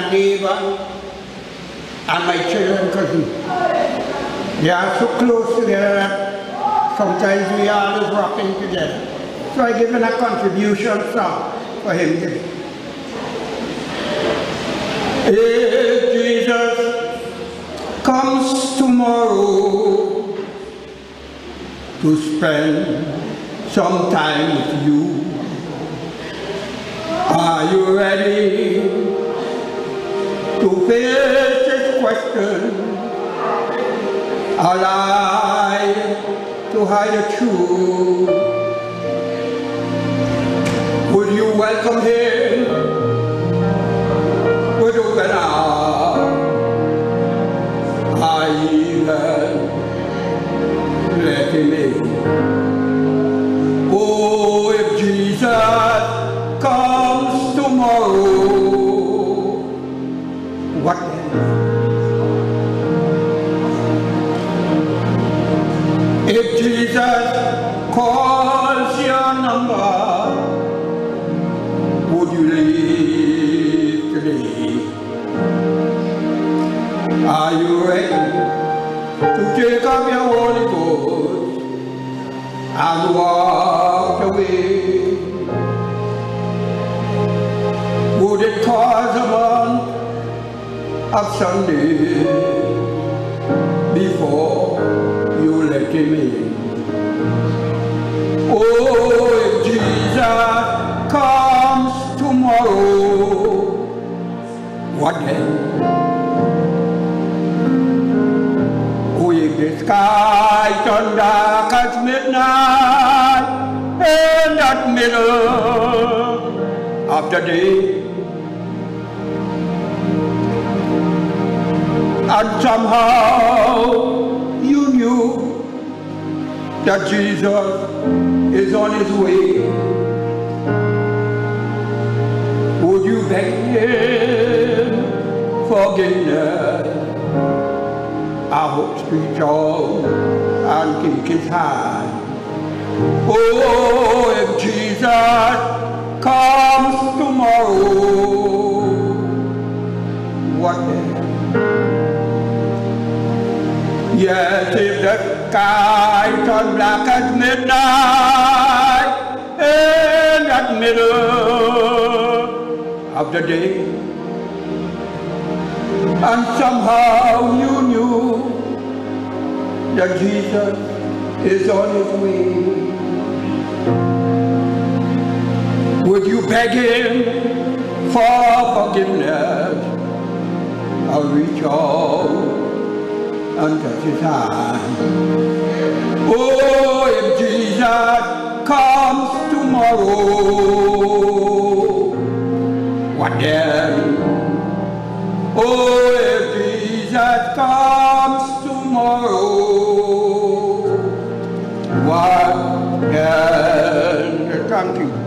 my neighbor and my children cousin. They are so close together that sometimes we are always rocking together. So I given a contribution song for him today. If Jesus comes tomorrow to spend some time with you, are you ready to face this question? Are I to hide the truth? Would you welcome him with open arms? I even let him in. Oh, if Jesus comes tomorrow, what then? If Jesus calls your number, would you leave today? Are you ready to take up your Holy Ghost and walk away? Would it cause a month of Sunday before you let him in? Oh, if Jesus comes tomorrow, what then? Oh, if the sky turns dark as midnight in that middle of the day, and somehow you knew that Jesus is on his way, would you beg him forgiveness? I hope reach out and take his hand. Oh, if Jesus comes tomorrow, what then? Yes, if the sky turns black as midnight in that middle of the day, and somehow you knew that Jesus is on his way, would you beg him for forgiveness? I'll reach out and touch his hand. Oh, if Jesus comes tomorrow, what then? Oh, if Jesus comes tomorrow, what then? Thank you.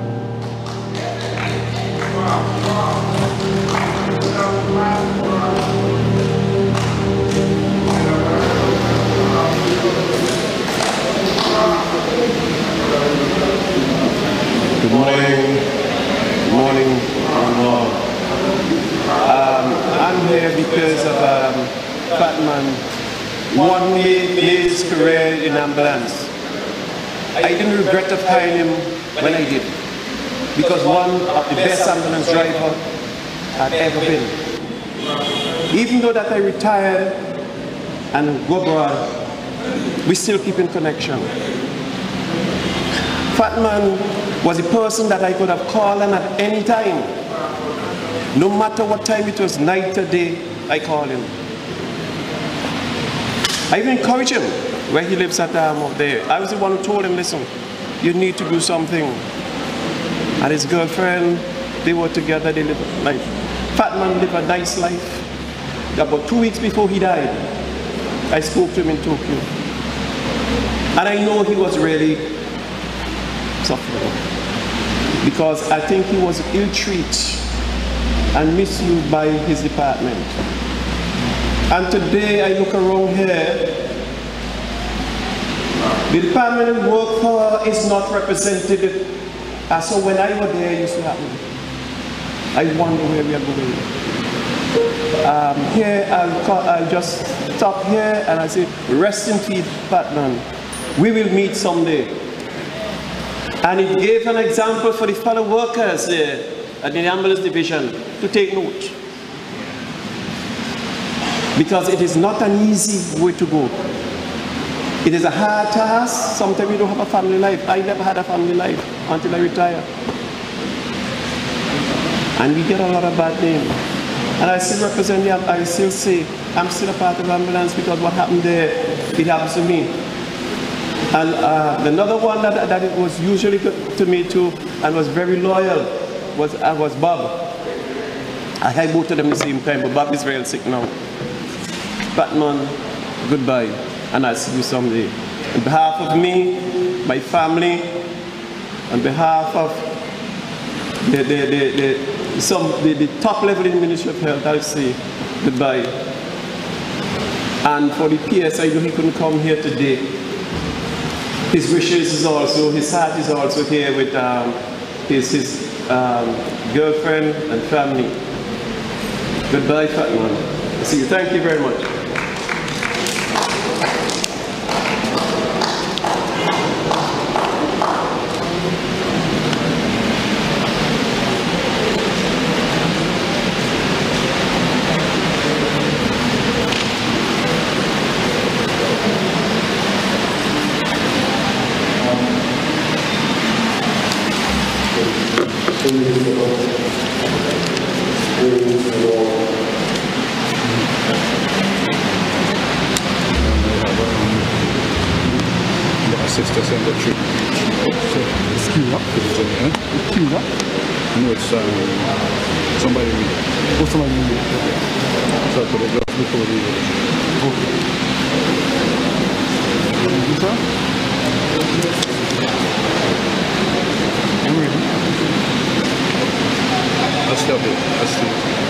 Good morning. Good morning. I'm here because of Fat Man won his career in ambulance. I didn't regret of hiring him when I did, because one of the best ambulance driver I've ever been. Even though that I retired and go abroad, we still keep in connection. Fat Man was a person that I could have called him at any time. No matter what time it was, night or day, I called him. I even encouraged him where he lives at up there. I was the one who told him, listen, you need to do something. And his girlfriend, they were together, they lived a life. Fat Man lived a nice life. About 2 weeks before he died, I spoke to him in Tokyo. And I know he was really suffering, because I think he was ill-treated and misused by his department. And today I look around here, the department I work for is not represented. So when I was there, it used to happen. I wonder where we are going. Here, I'll just stop here and I say, rest in peace, Batman. We will meet someday. And it gave an example for the fellow workers there at the ambulance division to take note. Because it is not an easy way to go. It is a hard task. Sometimes we don't have a family life. I never had a family life until I retired. And we get a lot of bad name. And I still represent them. I still say I'm still a part of ambulance because what happened there, it happens to me. And another one that it was usually good to me too and was very loyal was Bob. I had both of them at the same time, but Bob is very sick now. Batman, goodbye, and I'll see you someday. On behalf of me, my family, on behalf of the top level in the Ministry of Health, I'll say goodbye. And for the PS, I know he couldn't come here today. His wishes is also, his heart is also here with his girlfriend and family. Goodbye, Fatman. See you. Thank you very much. Sister sent the trip. So it's queued up. It's queued up. No, it's somebody read it. Oh, somebody read it. So I put it just before the okay. I'm ready. I'll stop it. I'll see.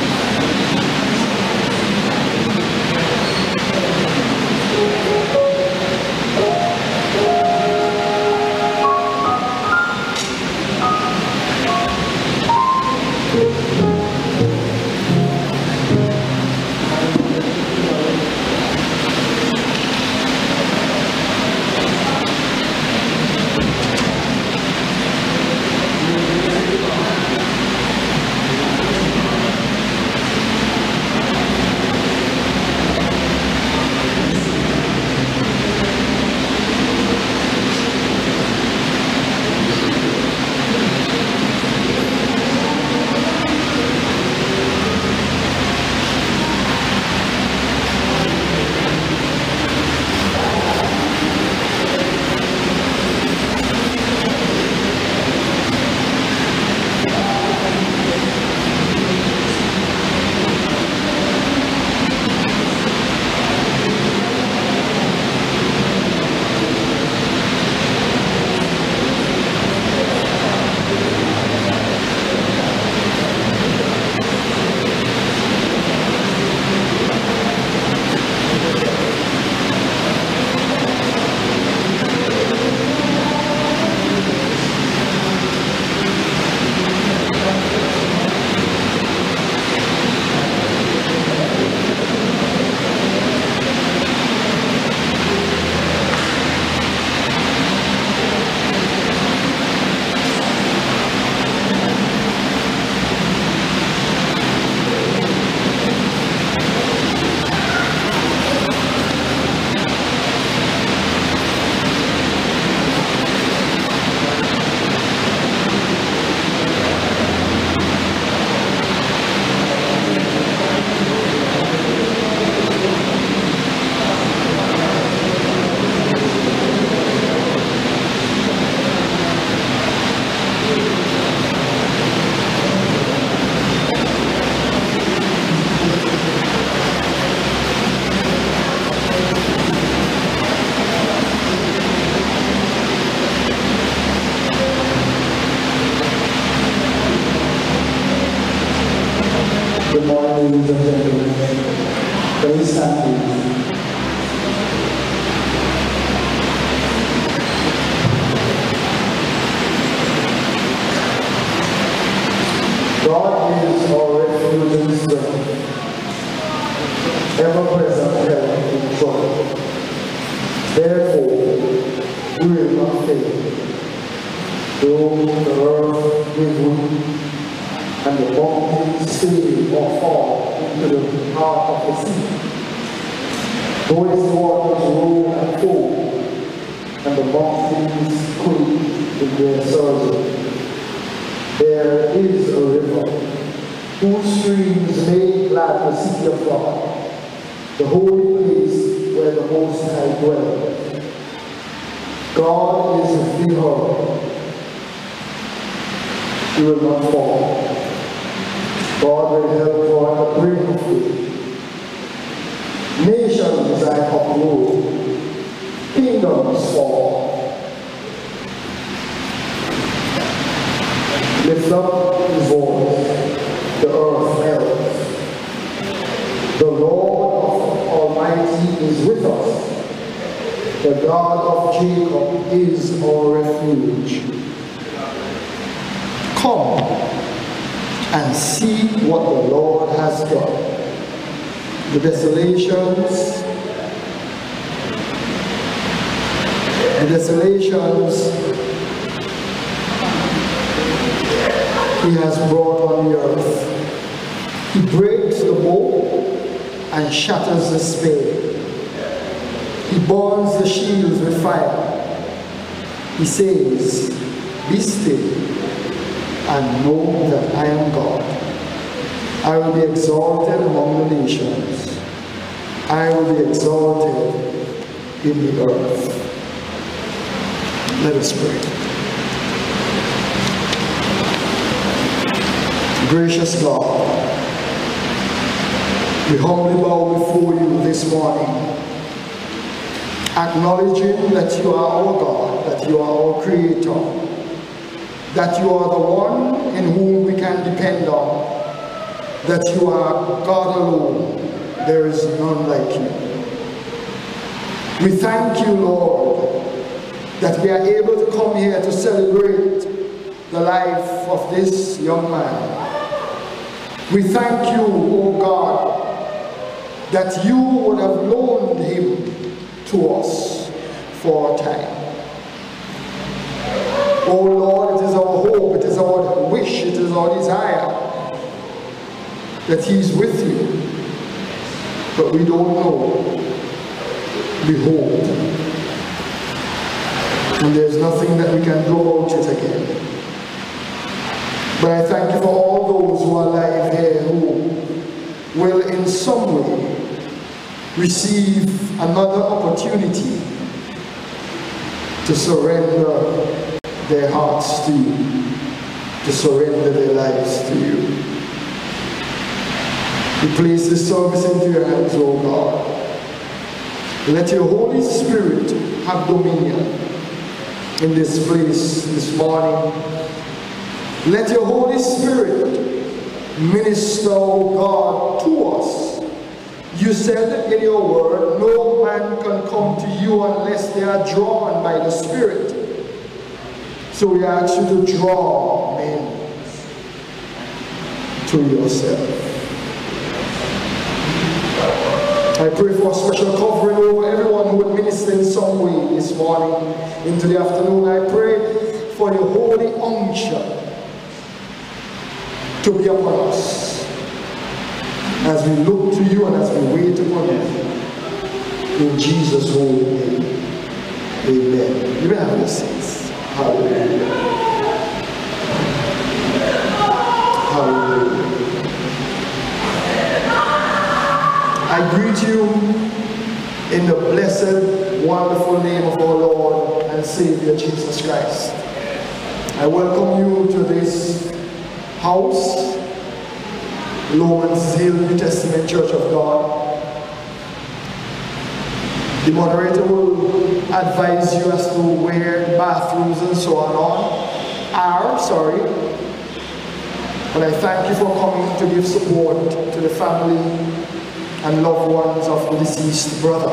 Good morning, ladies and gentlemen. Please stand, please. God is our refuge and strength, ever-present help in trouble. Therefore, we will not fail, though the earth give way, and the mountains fail or fall into the heart of the sea. Though its waters roll and foam, and the mountains quake in their surge, there is a river whose streams make glad the city of God, the holy place where the Most High dwells. God is with her. He will not fall. God will help her at the brink of faith. Nations I uproot, kingdoms fall. Lift up his voice, the earth melts. The Lord Almighty is with us. The God of Jacob is our refuge. Come and see what the Lord has done. The desolations he has brought on the earth. He breaks the bow and shatters the spear. He burns the shields with fire. He says, be still and know that I am God. I will be exalted among the nations. I will be exalted in the earth. Let us pray. Gracious God, we humbly bow before you this morning, acknowledging that you are our God, that you are our Creator, that you are the one in whom we can depend on, that you are God alone. There is none like you. We thank you, Lord, that we are able to come here to celebrate the life of this young man. We thank you, oh God, that you would have loaned him to us for a time. Oh Lord, it is our hope, it is our wish, it is our desire that he's with you, but we don't know. We hope. And there's nothing that we can do about it again. But I thank you for all those who are alive here who will in some way receive another opportunity to surrender their hearts to you, to surrender their lives to you. We place this service into your hands, O God. Let your Holy Spirit have dominion in this place this morning. Let your Holy Spirit minister, O God, to us. You said in your word, no man can come to you unless they are drawn by the Spirit. So we ask you to draw men to yourself. I pray for a special covering over everyone who would minister in some way this morning into the afternoon. I pray for your holy unction to be upon us as we look to you and as we wait upon you. In Jesus' holy name, amen. You may have your seats. Hallelujah. Hallelujah. I greet you in the blessed, wonderful name of our Lord and Savior Jesus Christ. I welcome you to this house, Lawrence Hill New Testament Church of God. The moderator will advise you as to where bathrooms and so on are. But I thank you for coming to give support to the family and loved ones of the deceased brother.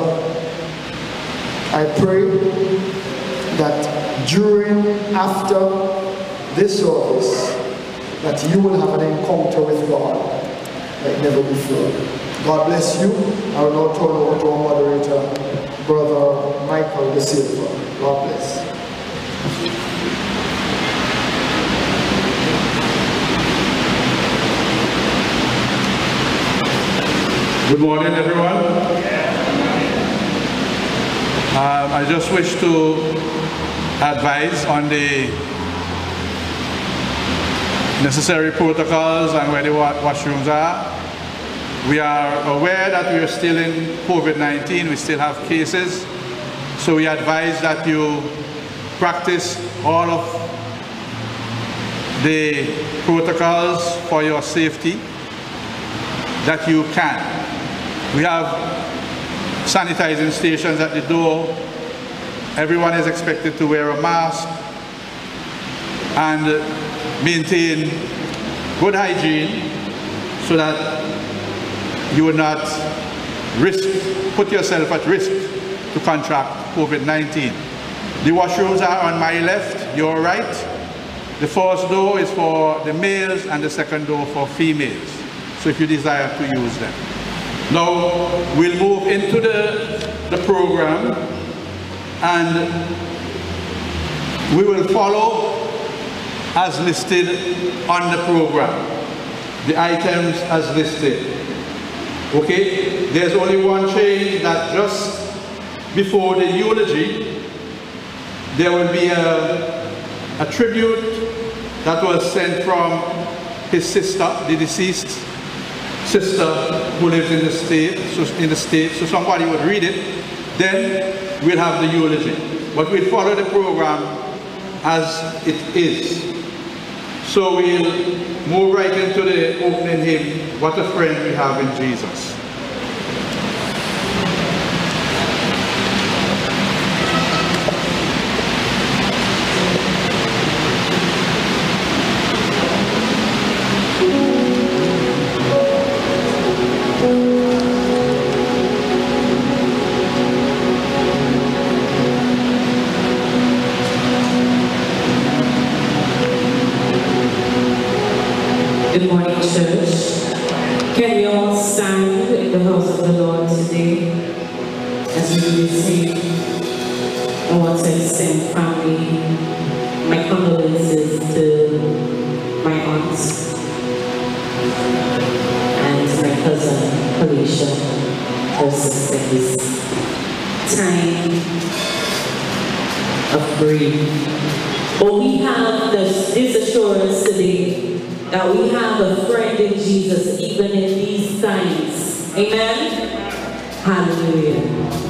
I pray that during, after this service, that you will have an encounter with God, like never before. God bless you. I will now turn over to our moderator, Brother Michael De Silva. God bless. Good morning, everyone. I just wish to advise on the necessary protocols and where the washrooms are. We are aware that we are still in COVID-19, we still have cases, so we advise that you practice all of the protocols for your safety that you can. We have sanitizing stations at the door. Everyone is expected to wear a mask and maintain good hygiene so that you will not put yourself at risk to contract COVID-19. The washrooms are on my left, your right. The first door is for the males and the second door for females, so if you desire to use them. Now, we'll move into the program and we will follow as listed on the program, the items as listed. Okay, there's only one change, that just before the eulogy, there will be a tribute that was sent from his sister, the deceased sister who lives in the States, so somebody would read it, then we'll have the eulogy. But we'll follow the program as it is. So we'll move right into the opening hymn, What a Friend We Have in Jesus. Good morning, church. Can we all stand in the house of the Lord today as we receive? I want to extend family, my condolences to my aunt and to my cousin, Alicia, her sister. This time of grief. But we have this assurance today that we have a friend in Jesus even in these times. Amen? Hallelujah.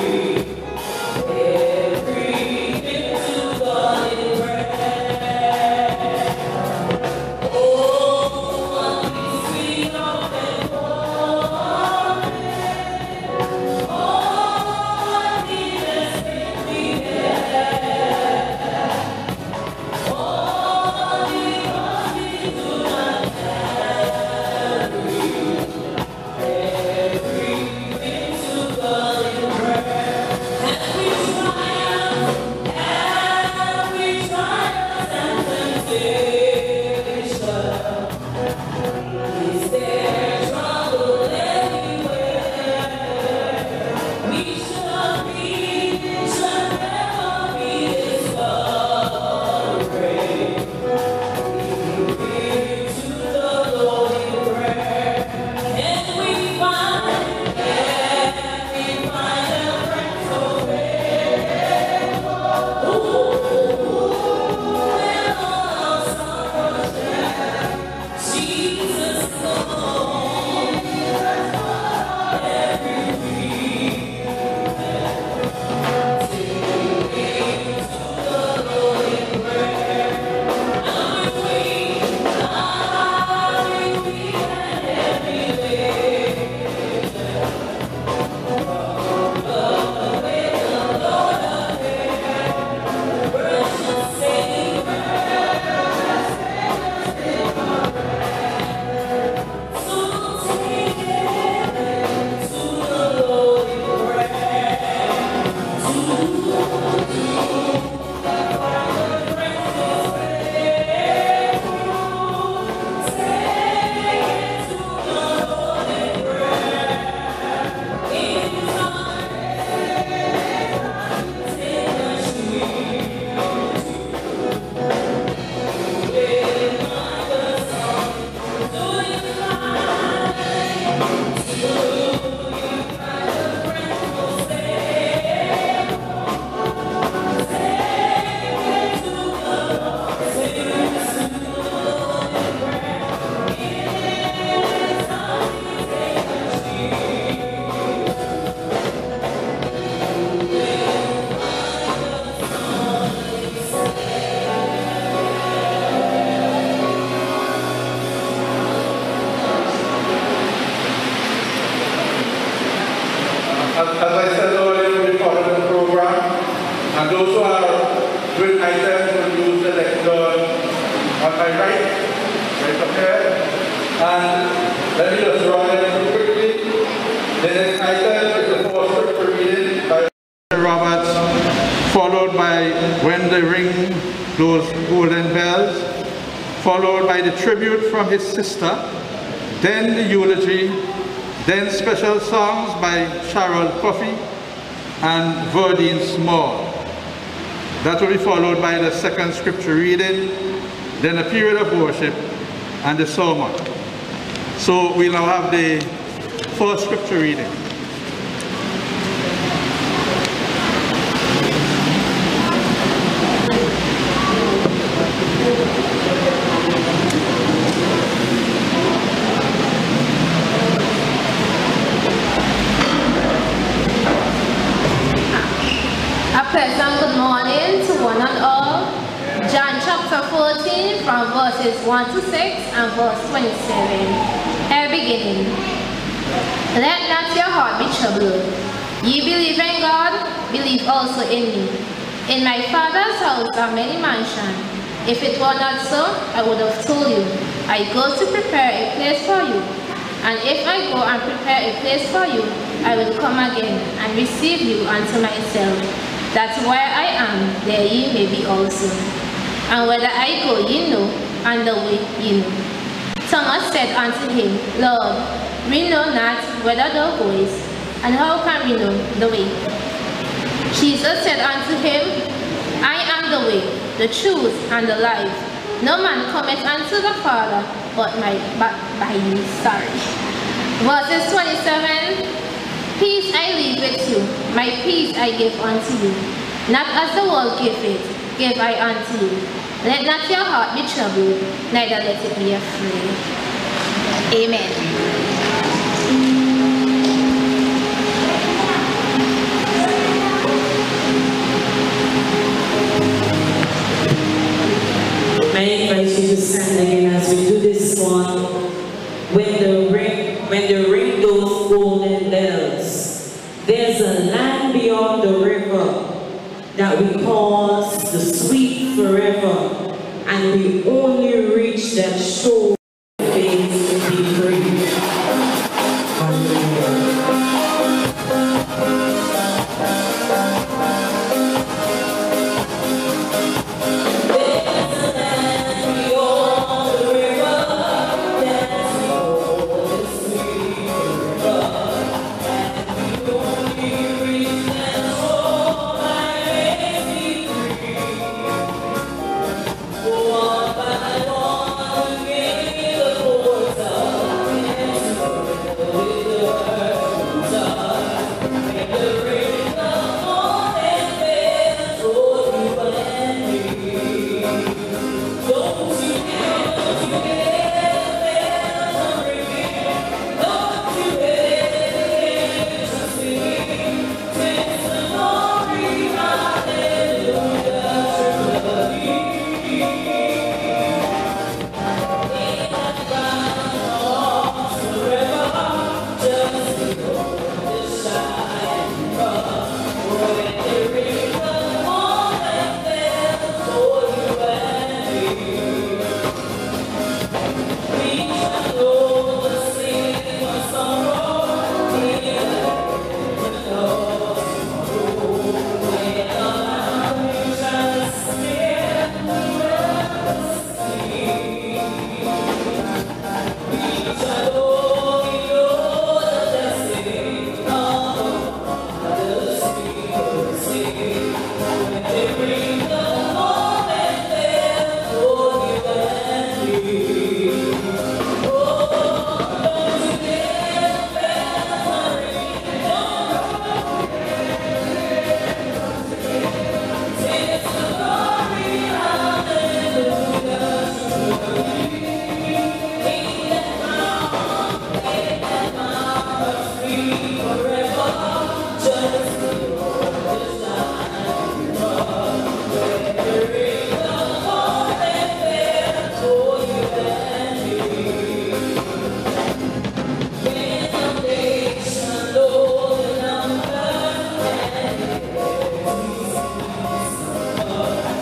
Everything to God in prayer. Good items will use the lectern on my right up here. And let me just run it through quickly. The next item is the fourth scripture reading by Roberts, followed by When the Ring Those Golden Bells, followed by the tribute from his sister, then the eulogy, then special songs by Cheryl Puffy and Verdine Small. That will be followed by the second scripture reading, then a period of worship, and the sermon. So we'll now have the first scripture reading. A pleasant good morning to one and all. John chapter 14 from verses 1 to 6 and verse 27. Here beginning. Let not your heart be troubled. Ye believe in God, believe also in me. In my Father's house are many mansions. If it were not so, I would have told you. I go to prepare a place for you. And if I go and prepare a place for you, I will come again and receive you unto myself, that where I am, there ye may be also. And whither I go ye know, and the way ye know. Thomas said unto him, Lord, we know not whither thou goest, and how can we know the way? Jesus said unto him, I am the way, the truth, and the life. No man cometh unto the Father but by me. Verses 27. Peace I leave with you, my peace I give unto you. Not as the world giveth, give I unto you. Let not your heart be troubled, neither let it be afraid. Amen. I invite you to stand again as we do this one. When the ring those golden bells, there's a land beyond the river that we call the sweet forever, and we only reach that shore face to be free. One by one again.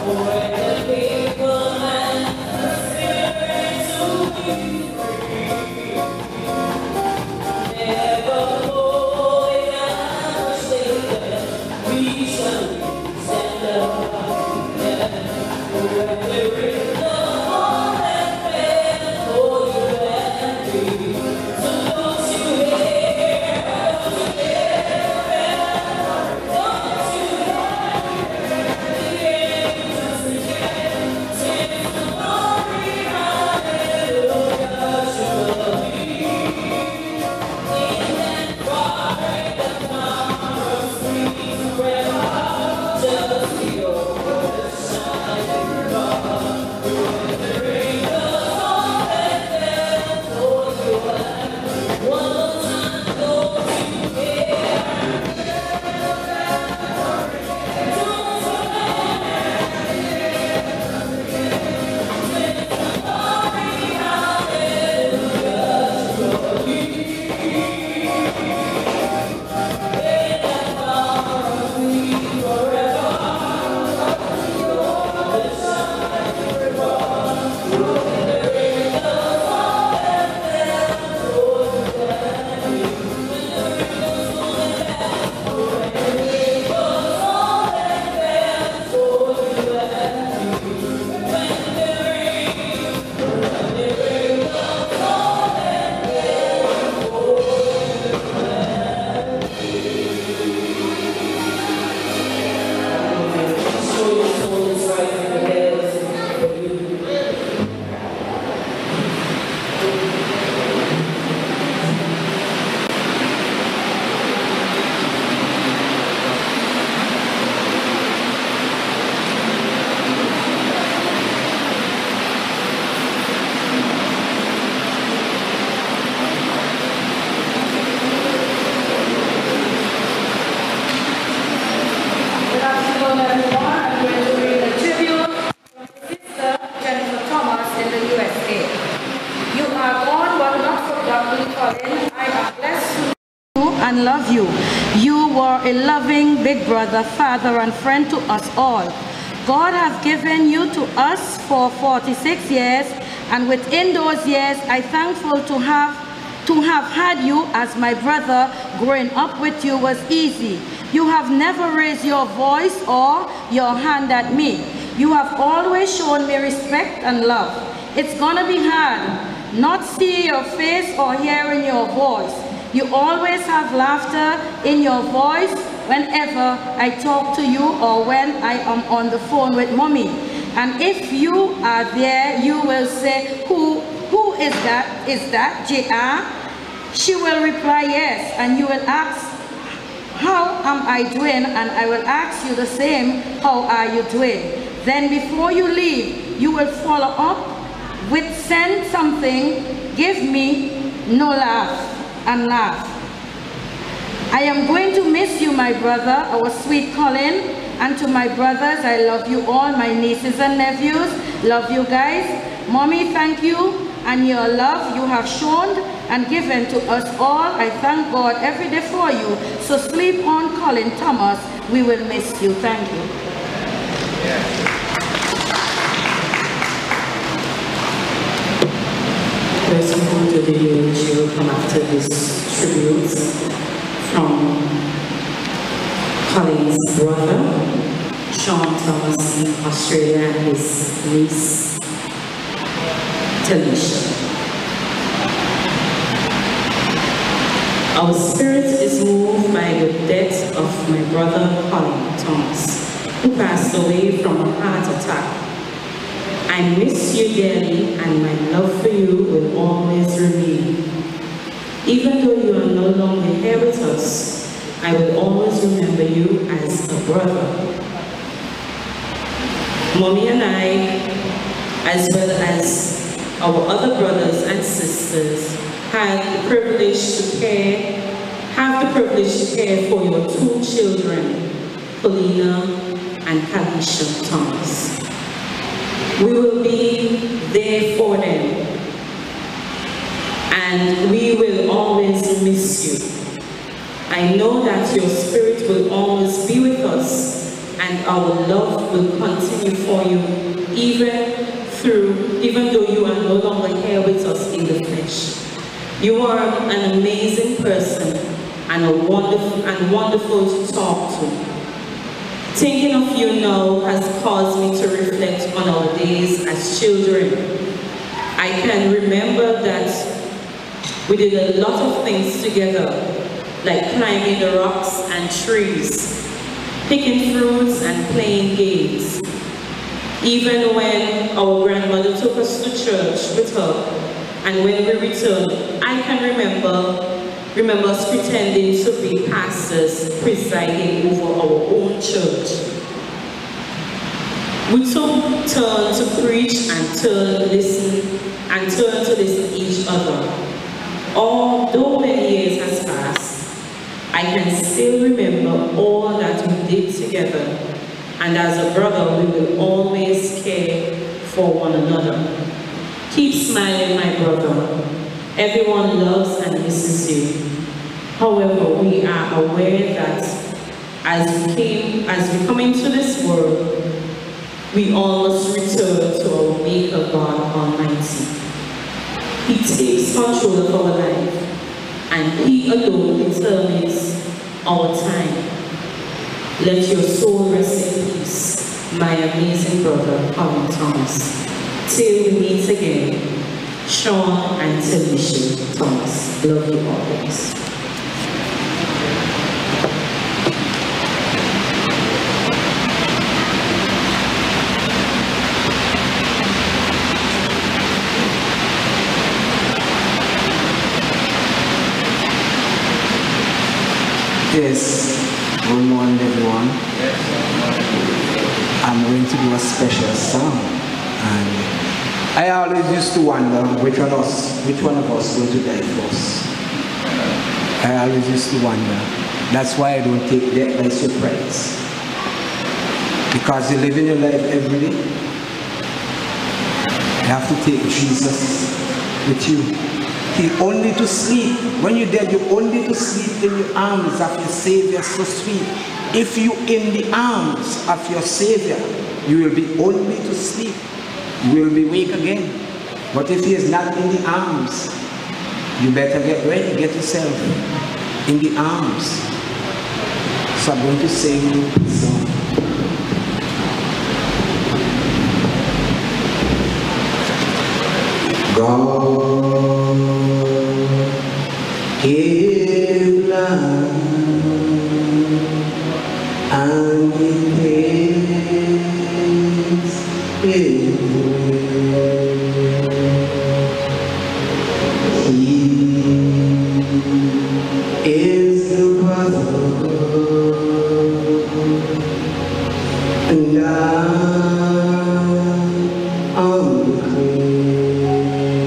And love you. You were a loving big brother, father, and friend to us all. God has given you to us for 46 years, and within those years, I'm thankful to have had you as my brother. Growing up with you was easy. You have never raised your voice or your hand at me. You have always shown me respect and love. It's gonna be hard not seeing your face or hearing your voice. You always have laughter in your voice whenever I talk to you or when I am on the phone with mommy. And if you are there, you will say, who is that? Is that JR? She will reply yes, and you will ask, how am I doing? And I will ask you the same, how are you doing? Then before you leave, you will follow up with send something, give me, no laugh. And laugh. I am going to miss you, my brother, our sweet Collin, and to my brothers, I love you all, my nieces and nephews, love you guys. Mommy, thank you, and your love you have shown and given to us all. I thank God every day for you. So sleep on, Collin Thomas, we will miss you. Thank you. Person who did the eulogy will come after this tribute from Collin's brother, Sean Thomas in Australia, and his niece, Talisha. Our spirit is moved by the death of my brother, Collin Thomas, who passed away from a heart attack. I miss you dearly, and my love for you will always remain. Even though you are no longer here with us, I will always remember you as a brother. Mommy and I, as well as our other brothers and sisters, have the privilege to care for your two children, Paulina and Talisha Thomas. We will be there for them, and we will always miss you. I know that your spirit will always be with us and our love will continue for you, even though you are no longer here with us in the flesh. You are an amazing person and wonderful to talk to. Thinking of you now has caused me to reflect on our days as children. I can remember that we did a lot of things together, like climbing the rocks and trees, picking fruits and playing games. Even when our grandmother took us to church with her, and when we returned, I can remember us pretending to be pastors presiding over our own church. We took turns to preach and turn to listen to each other. Although many years has passed, I can still remember all that we did together, and as a brother, we will always care for one another. Keep smiling, my brother. Everyone loves and misses you. However, we are aware that as we come into this world, we all must return to our Maker God Almighty. He takes control of our life, and He alone determines our time. Let your soul rest in peace, my amazing brother, Collin Thomas. Till we meet again, Sean and Talisha Thomas. Love you always. Yes, good morning everyone. I'm going to do a special song, and I always used to wonder which one of us going to die first. I always used to wonder. That's why I don't take death by surprise. Because you live in your life every day. You have to take Jesus with you. He only to sleep. When you're dead, you only to sleep in the arms of your Savior, so sweet. If you in the arms of your Savior, you will be only to sleep. You will be wake again. But if he is not in the arms, you better get ready, get yourself in the arms. So I'm going to sing a song. God is love, and He takes His will. He is the brother, and I'm the queen.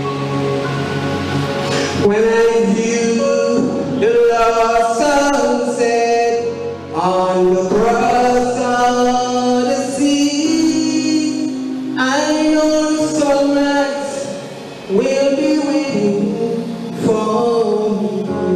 When I view the lost sunset on the cross of the sea, I know the sunrise will be waiting for me.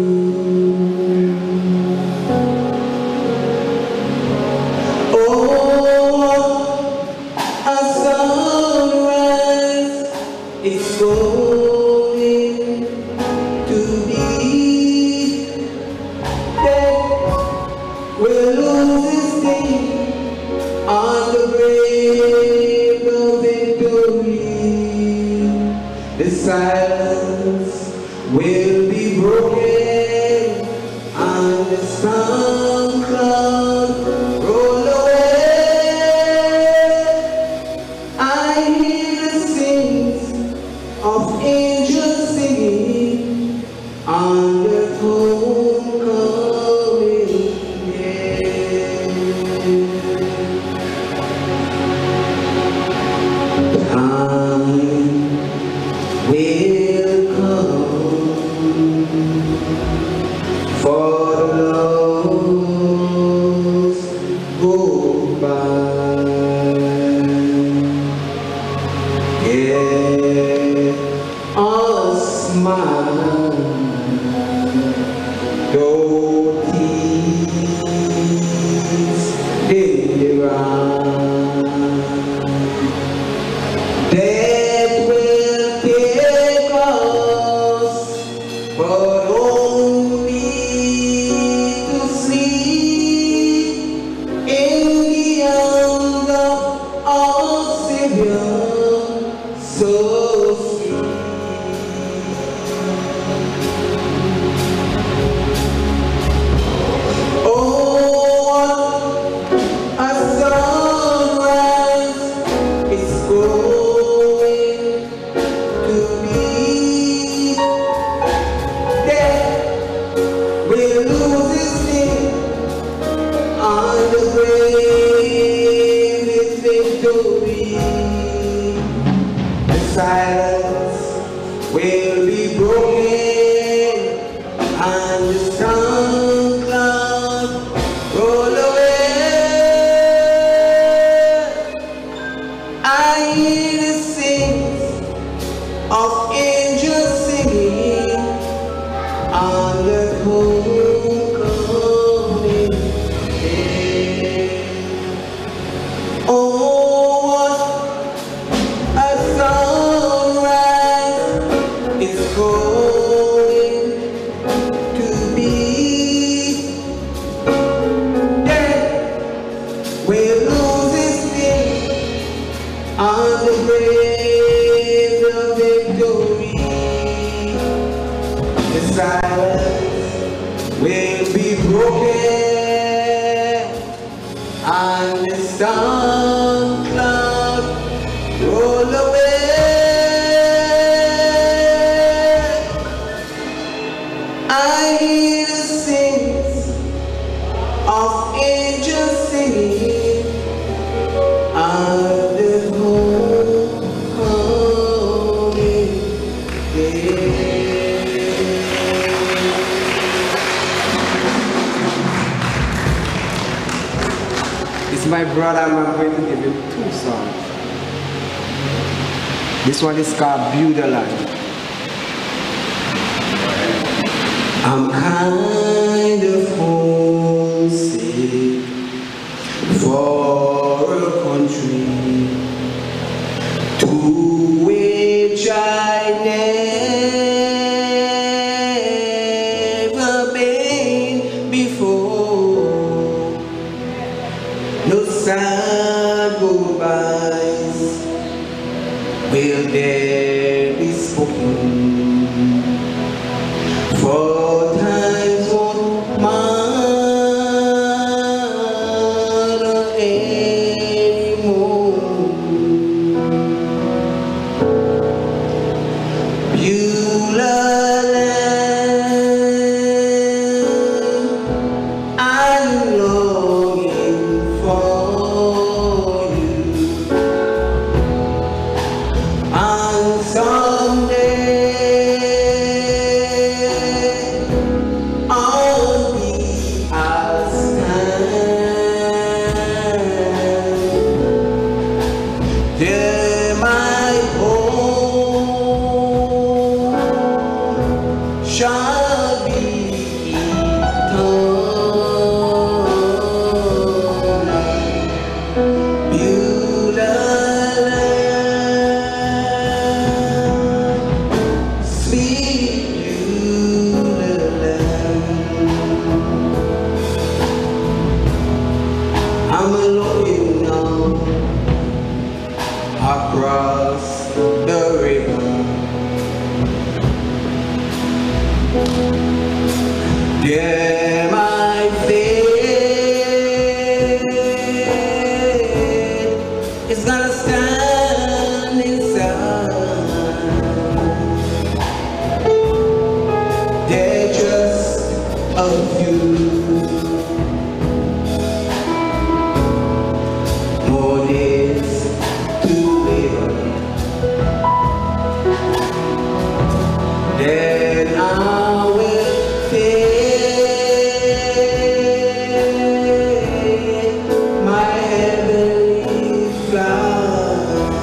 Oh, a sunrise is going to be. Death will lose its sting on the grave of victory. The silence will be broken and the storm cloud roll away. I hear the sings of angels singing on the homecoming day. Time will My brother, I'm going to give him 2 songs. This one is called Beautyland. I'm kind of homesick for a country to which I never been before. No sad goodbyes will there be spoken, for times won't matter anymore. Beautyland, I'm longing for you, and someday on me I'll stand. There my home shall be eternal. Beautyland, sweet Beautyland, I'm alone now across the river. There my faith is gonna stand inside. They're just a few more days to live. Then I will take my heavenly flight.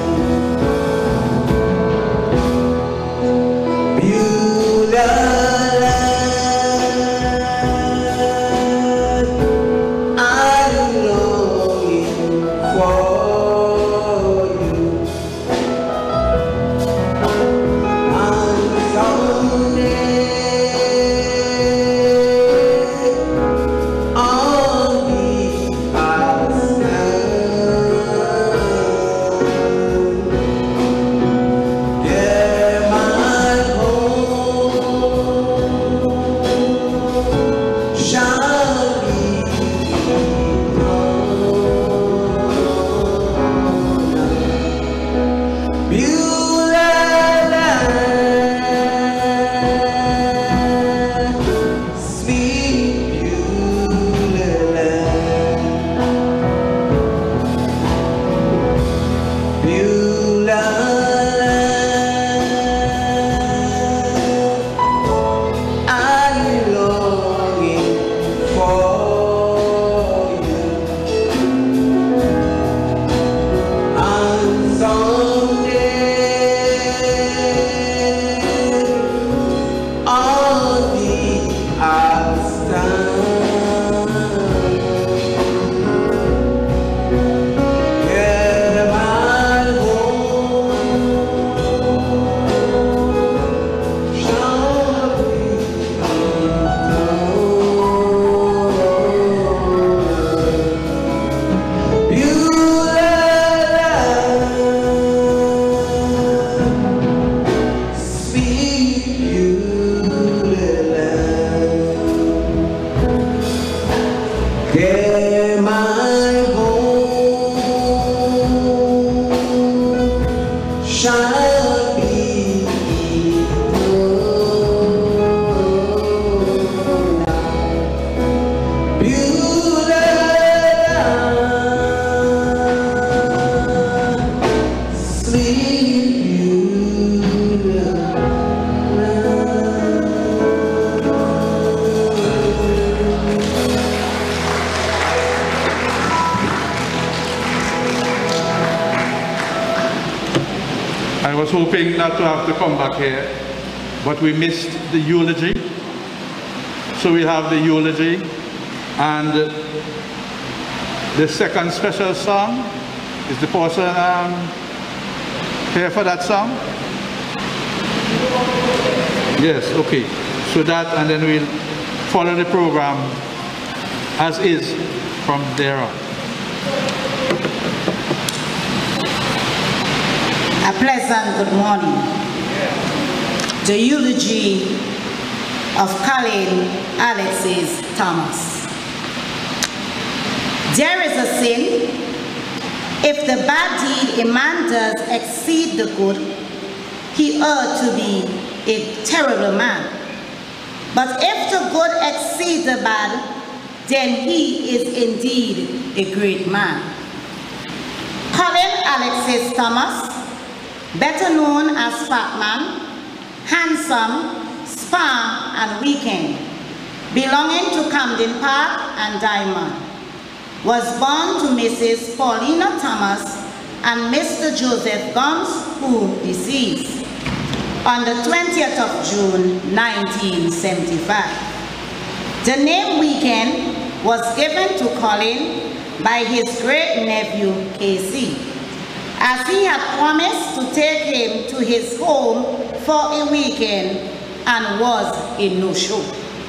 I was hoping not to have to come back here, but we missed the eulogy. So we have the eulogy, and the second special song. Is the person here for that song? Yes, okay. So that, and then we'll follow the program as is from there on. A pleasant good morning. The eulogy of Collin Alexis Thomas. There is a sin. If the bad deed a man does exceed the good, he ought to be a terrible man. But if the good exceeds the bad, then he is indeed a great man. Collin Alexis Thomas, better known as Fat Man, Handsome, Spa, and Weekend, belonging to Campden Park and Diamond, was born to Mrs. Paulina Thomas and Mr. Joseph Gumbs, who deceased, on the 20th of June, 1975. The name Weekend was given to Collin by his great nephew, Casey, as he had promised to take him to his home for a weekend and was a no-show.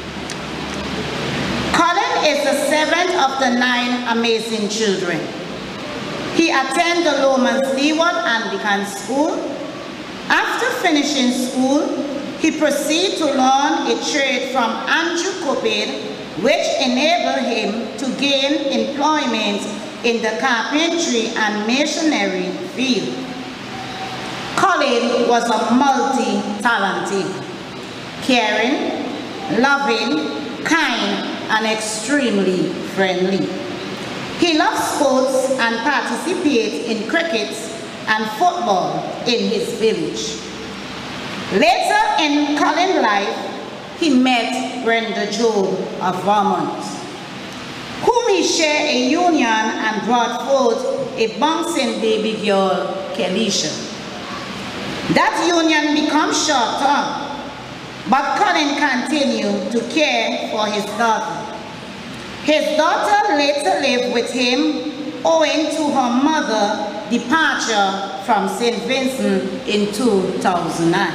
Collin is the seventh of the 9 amazing children. He attended the Lomans Leeward Anglican School. After finishing school, he proceeded to learn a trade from Andrew Cupid, which enabled him to gain employment in the carpentry and masonry field. Collin was a multi-talented, caring, loving, kind, and extremely friendly. He loved sports and participated in cricket and football in his village. Later in Collin's life, he met Brenda Job of Vermont, whom he shared a union and brought forth a bouncing baby girl, Kelisha. That union became short-term, but Collin continued to care for his daughter. His daughter later lived with him owing to her mother's departure from St. Vincent in 2009.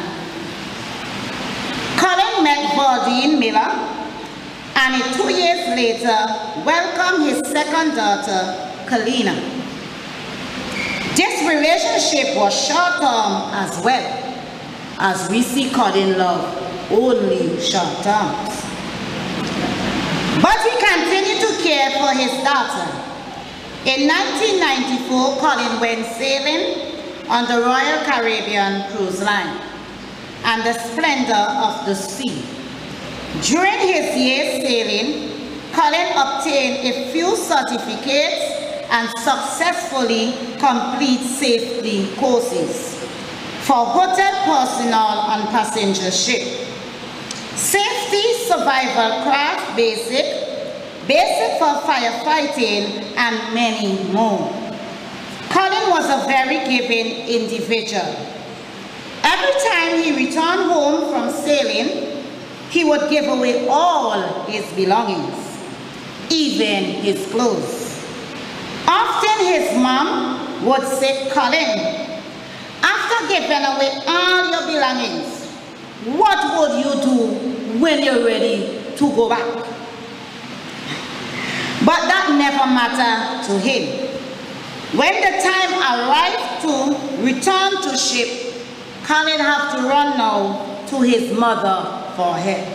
Collin met Valdine Miller and 2 years later welcomed his second daughter, Kalina. This relationship was short-term as well, as we see Collin love only short terms. But he continued to care for his daughter. In 1994, Collin went sailing on the Royal Caribbean Cruise Line and the splendor of the sea. During his years sailing, Collin obtained a few certificates and successfully complete safety courses for hotel personnel on passenger ship. Safety, survival craft, basic for firefighting, and many more. Collin was a very giving individual. Every time he returned home from sailing, he would give away all his belongings, even his clothes. Often his mom would say, "Collin, after giving away all your belongings, what would you do when you're ready to go back?" But that never mattered to him. When the time arrived to return to ship, Collin had to run now to his mother for help.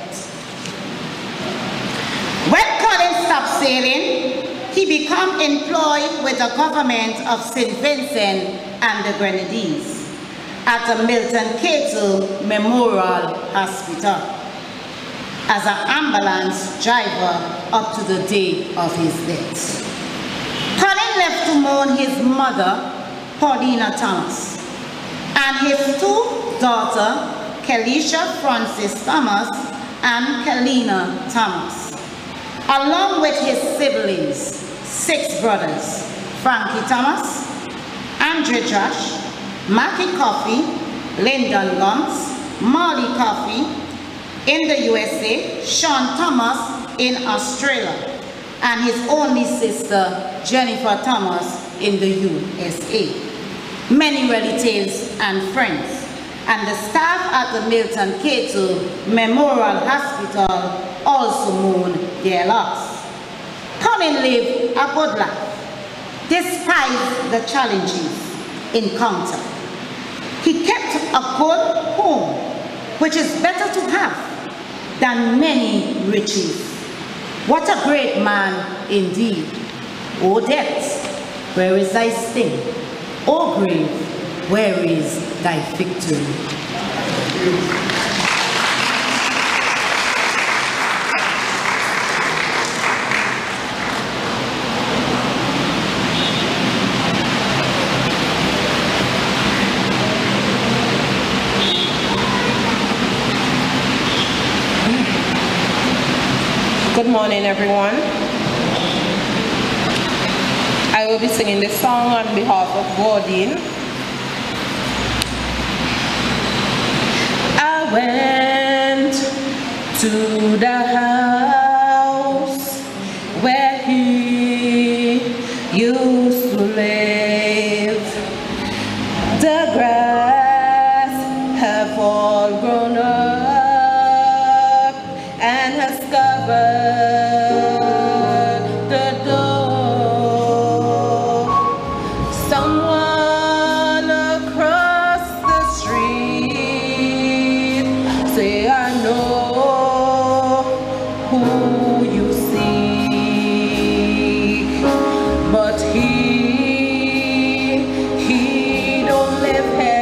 When Collin stopped sailing, he became employed with the government of St. Vincent and the Grenadines at the Milton Cato Memorial Hospital as an ambulance driver up to the day of his death. Collin left to mourn his mother, Paulina Thomas, and his 2 daughters, Kelisha Francis Thomas and Kalina Thomas, along with his siblings, 6 brothers, Frankie Thomas, Andre Josh, Mackie Coffee, Lyndon Gums, Marley Coffee in the USA, Sean Thomas in Australia, and his only sister, Jennifer Thomas, in the USA. Many relatives and friends, and the staff at the Milton Cato Memorial Hospital also mourn their loss. Collin lived a good life, despite the challenges encountered. He kept a good home, which is better to have than many riches. What a great man indeed. O death, where is thy sting? O grave, where is thy victory? Good morning, everyone. I will be singing this song on behalf of Gordine. I went to the house where he used to live. The grass have all grown up and has covered the door. Someone across the street say, I know who you seek, but he don't live here.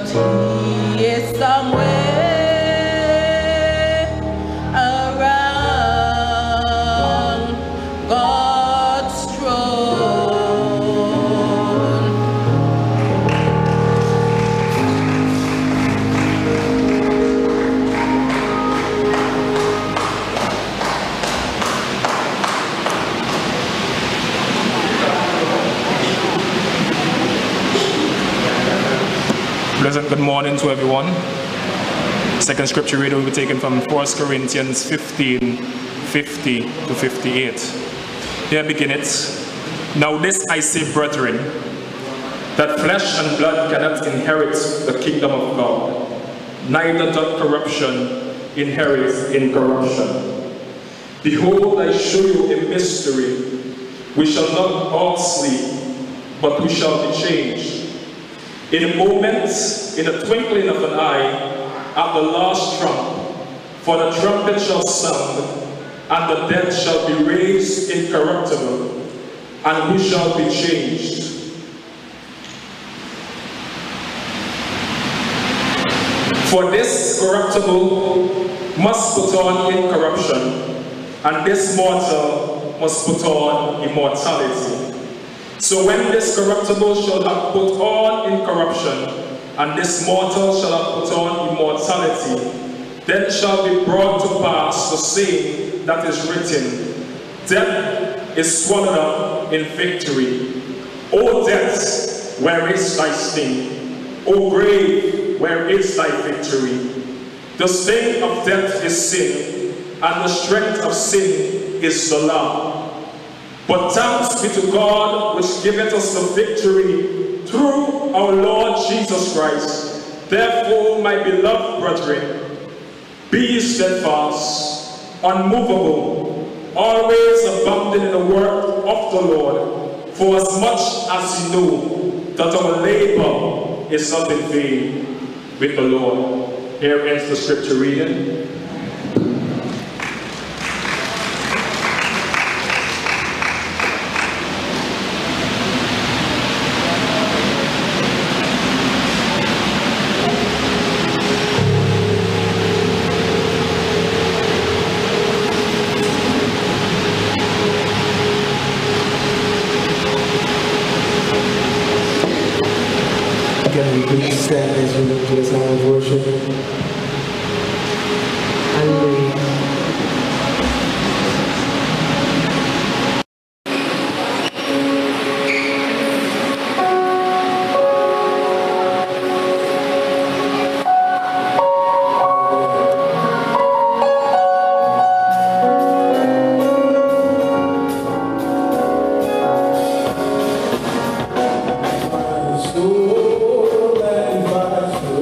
He is somewhere around God's throne. Pleasant good morning to everyone. Second scripture reading will be taken from 1 Corinthians 15:50 to 58. Here begin it. Now this I say, brethren, that flesh and blood cannot inherit the kingdom of God, neither doth corruption inherit incorruption. Behold, I show you a mystery. We shall not all sleep, but we shall be changed. In a moment, in the twinkling of an eye, at the last trump, for the trumpet shall sound, and the dead shall be raised incorruptible, and we shall be changed. For this corruptible must put on incorruption, and this mortal must put on immortality. So when this corruptible shall have put on incorruption, and this mortal shall have put on immortality, then shall be brought to pass the saying that is written, death is swallowed up in victory. O death, where is thy sting? O grave, where is thy victory? The sting of death is sin, and the strength of sin is the law. But thanks be to God, which giveth us the victory through our Lord Jesus Christ. Therefore, my beloved brethren, be steadfast, unmovable, always abounding in the work of the Lord, for as much as you know that our labor is not in vain with the Lord. Here ends the scripture reading. Can we please stand as we look to the song of worship? Hallelujah. So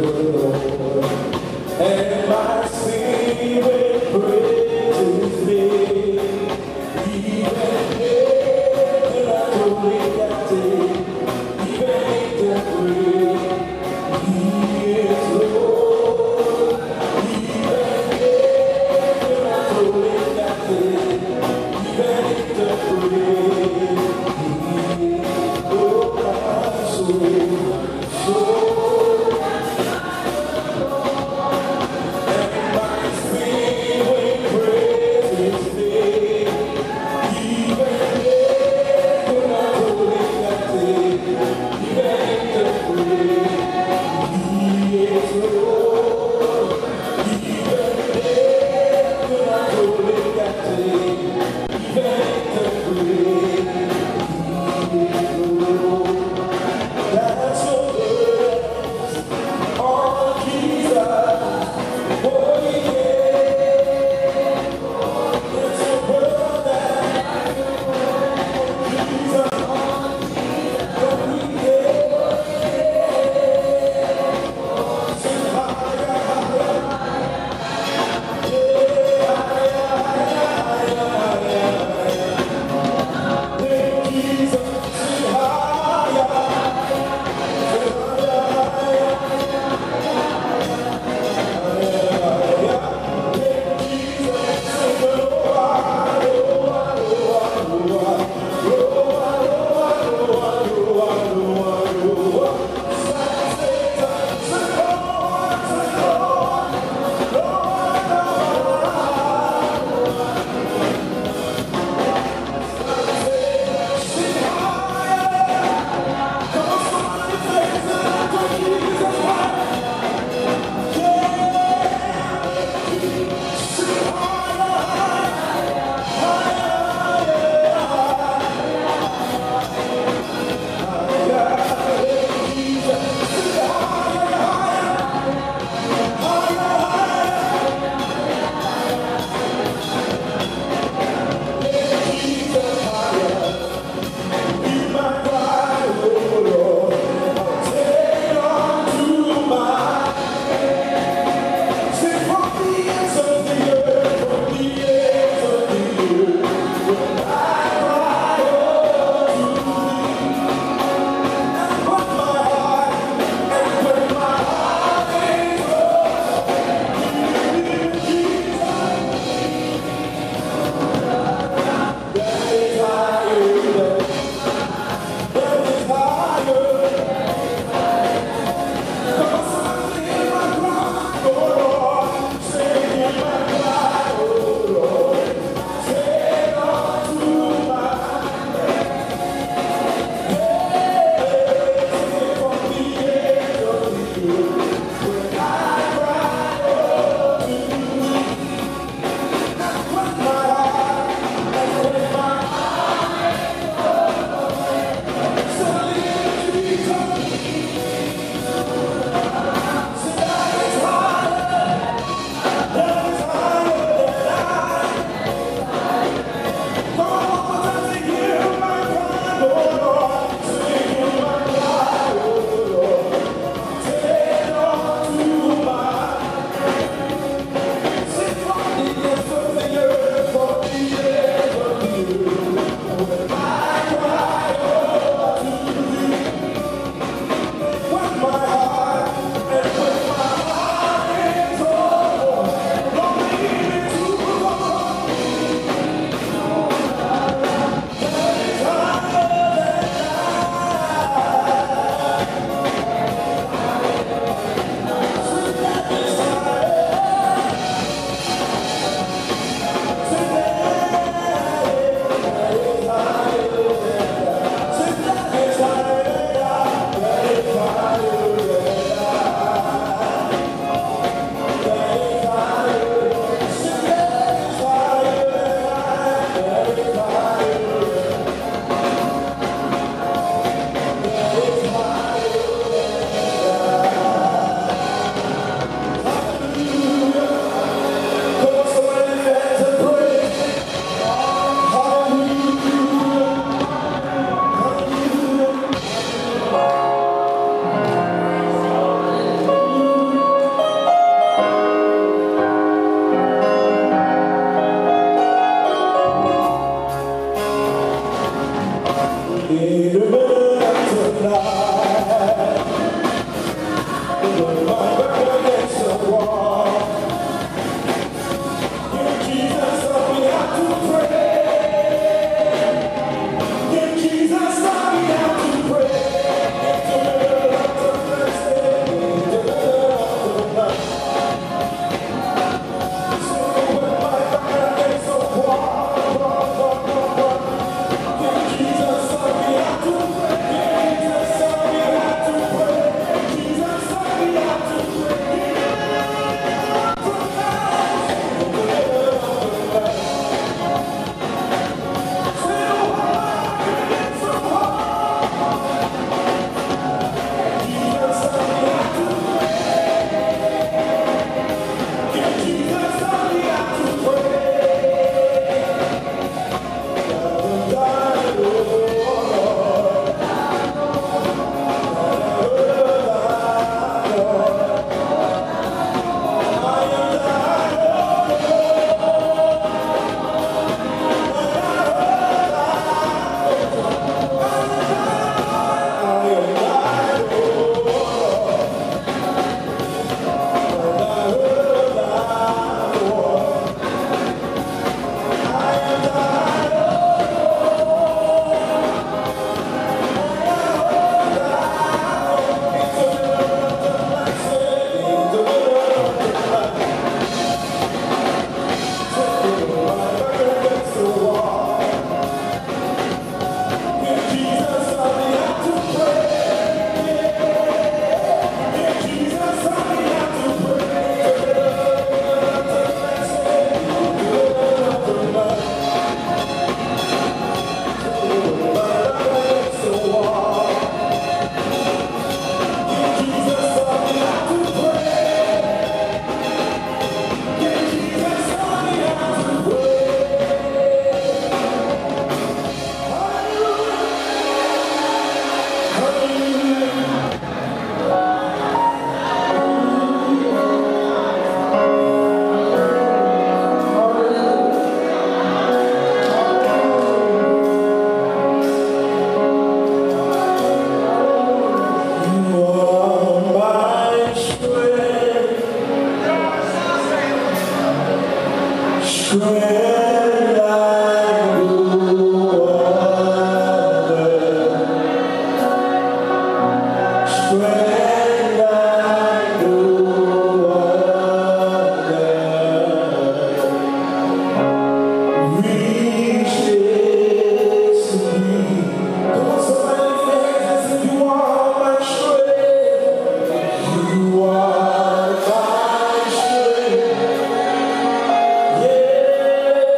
Yeah.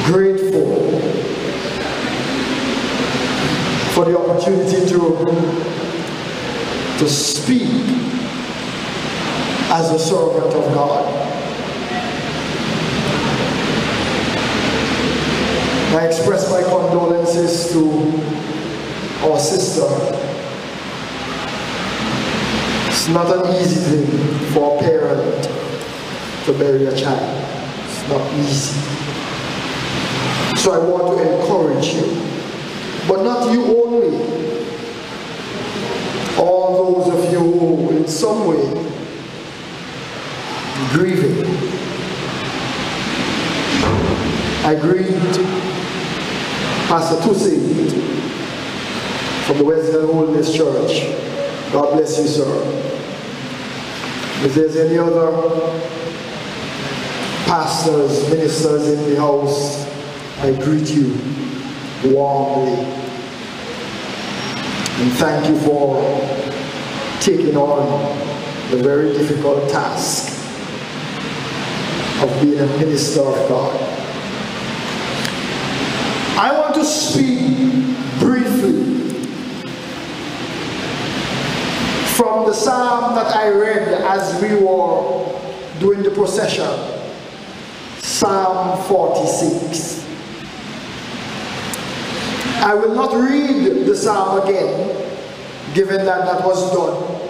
grateful for the opportunity to speak as a servant of God. I express my condolences to our sister. It's not an easy thing for a parent to bury a child. It's not easy. So I want to encourage you, but not you only. All those of you who in some way grieving. I greet Pastor Tusi from the Wesleyan Holiness Church. God bless you, sir. If there's any other pastors, ministers in the house, I greet you warmly. And thank you for taking on the very difficult task of being a minister of God. I want to speak briefly from the psalm that I read as we were doing the procession, Psalm 46. I will not read the psalm again, given that that was done.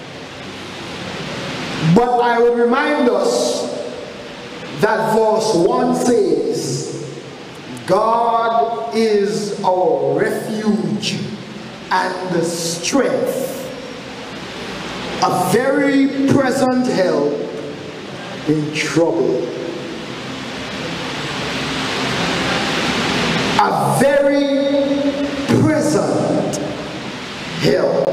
But I will remind us that verse 1 says, God is our refuge and strength, a very present help in trouble. A very present help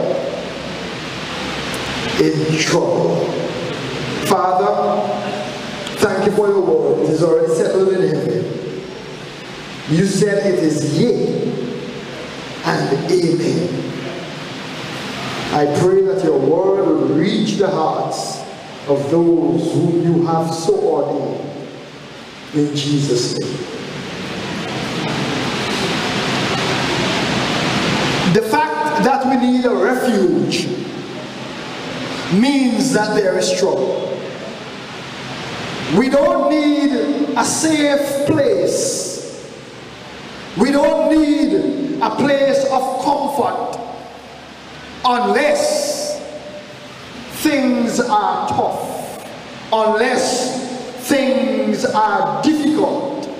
in trouble. Father, thank you for your word. It is already settled in heaven. You said it is yea and amen. I pray that your word will reach the hearts of those whom you have so ordained. In Jesus' name. The fact that we need a refuge means that there is trouble. We don't need a safe place. We don't need a place of comfort unless things are tough, unless things are difficult.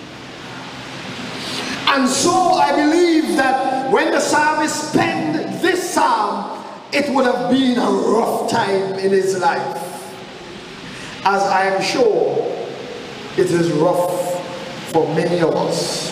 And so I believe that when the psalmist penned this psalm, it would have been a rough time in his life, as I am sure it is rough for many of us.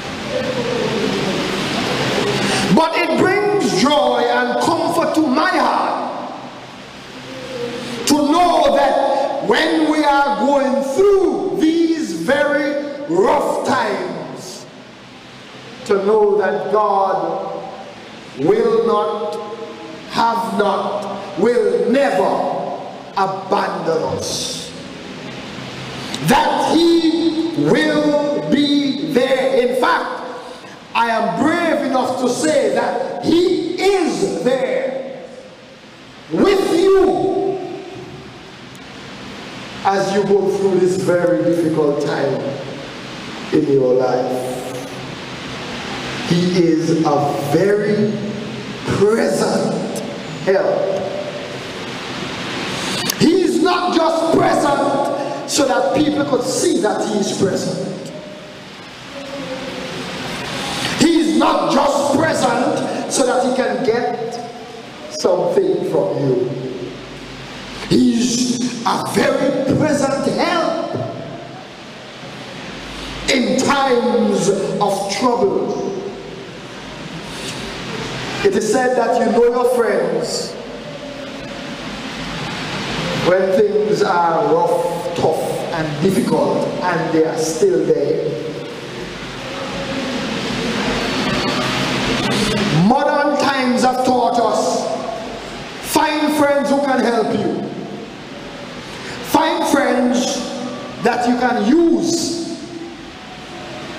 But it brings joy and comfort to my heart to know that when we are going through these very rough times, to know that God will not, have not, will never abandon us. That He will be there. In fact, I am brave enough to say that He is there with you as you go through this very difficult time in your life. He is a very present help. He is not just present so that people could see that He is present. He is not just present so that He can get something from you. He is a very present help in times of trouble. It is said that you know your friends when things are rough, tough, and difficult, and they are still there. Modern times have taught us, find friends who can help you. Find friends that you can use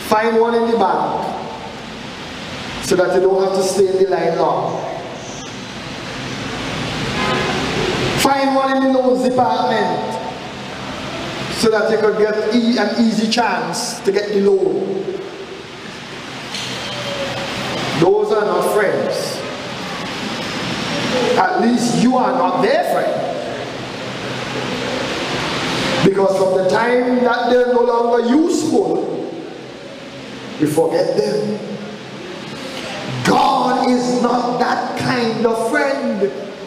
Find one in the bank so that you don't have to stay in the line long. Find one in the loans department so that you could get an easy chance to get the loan. Those are not friends. At least you are not their friend. Because from the time that they're no longer useful, we forget them. God is not that kind of friend.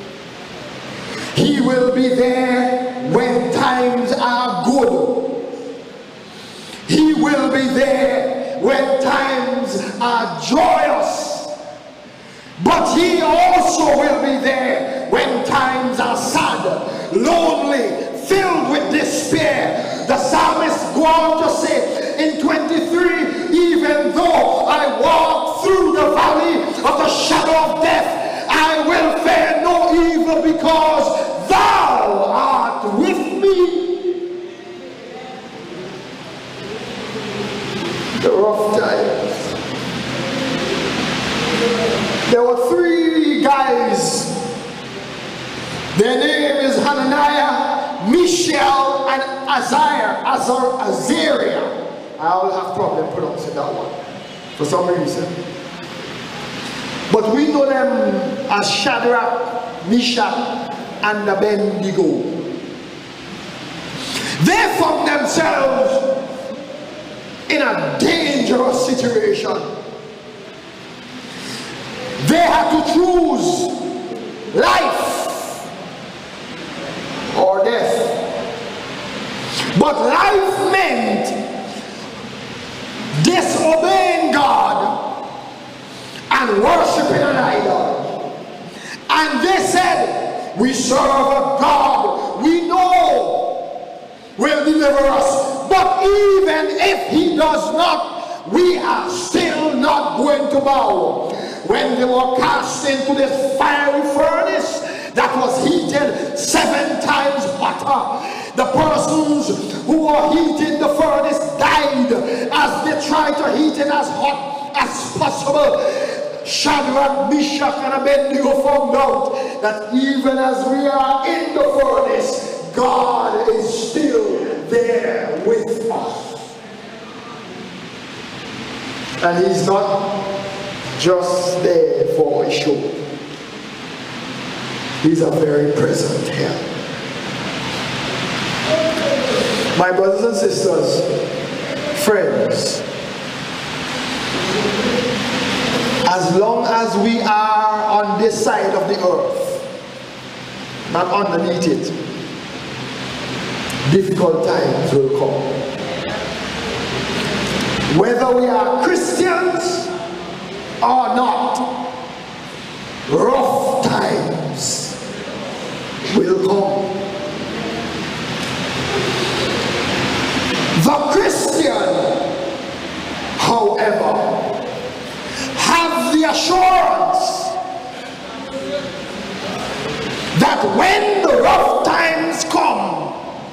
He will be there when times are good. He will be there when times are joyous. But he also will be there when times are sad, lonely, filled with despair. The psalmist goes on to say in 23, even though I walk through the valley of the shadow of death, I will fear no evil because thou art with me. The rough times. There were 3 guys. Their name is Hananiah, Mishael, and Azariah. I will have problem pronouncing that one for some reason. But we know them as Shadrach, Meshach, and Abednego. They found themselves in a dangerous situation. They had to choose life or death. But life meant disobeying God and worshiping an idol. And they said, we serve a God we know will deliver us. But even if he does not, we are still not going to bow. When they were cast into this fiery furnace that was heated 7 times hotter, the persons who were heating the furnace died as they tried to heat it as hot as possible. Shadrach, Meshach, and Abednego found out that even as we are in the furnace, God is still there with us. And he's not just there for a show. He's a very present help. My brothers and sisters, friends, as long as we are on this side of the earth, not underneath it, difficult times will come. Whether we are Christians or not, rough times will come. The Christian, however, have the assurance that when the rough times come,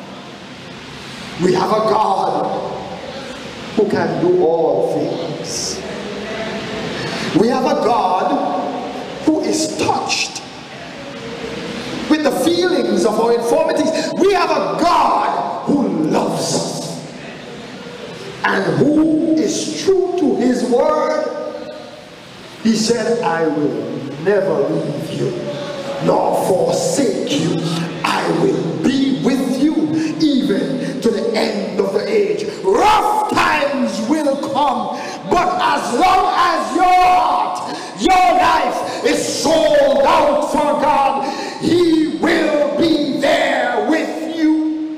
we have a God who can do all things. We have a God who is touched with the feelings of our infirmities. We have a God who loves us and who is true to his word. He said, I will never leave you nor forsake you. I will be with you even to the end of the age. Rough times will come, but as long as your heart, your life is sold out for God, he will be there with you.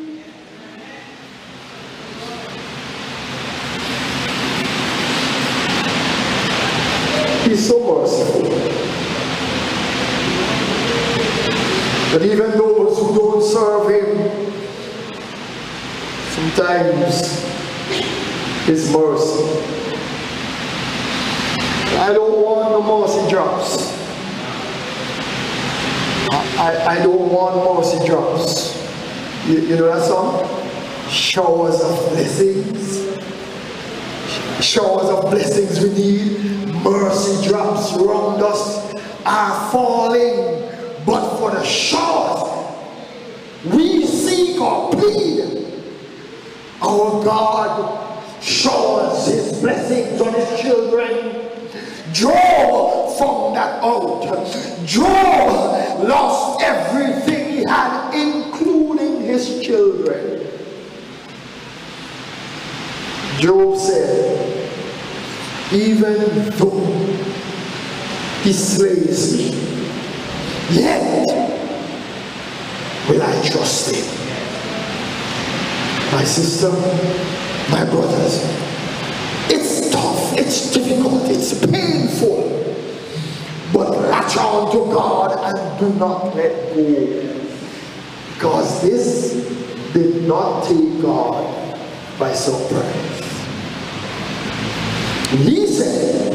He's so merciful that even those who don't serve him, sometimes his mercy. I don't want no mercy drops. I don't want mercy drops. You know that song? Showers of blessings. showers of blessings we need, mercy drops around us are falling, but for the showers we seek or plead, our God showers his blessings on his children. Job found that out. Job lost everything he had, including his children. Job said, even though he slays me, yet will I trust him. My sister, my brothers, it's tough, it's difficult, it's painful, but latch on to God and do not let go, because this did not take God by surprise. He said,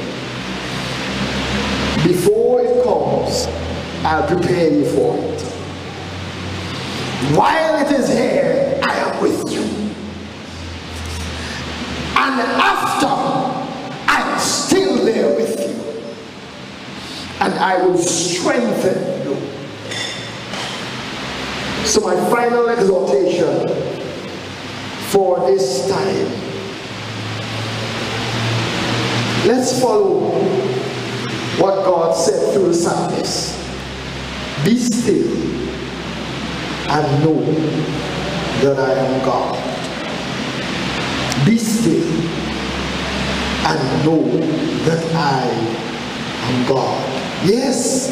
before it comes, I'll prepare you for it. While it is here, I am with you. And after, I am still there with you. And I will strengthen you. So my final exhortation for this time, let's follow what God said through the psalmist. Be still and know that I am God. Be still and know that I am God. Yes,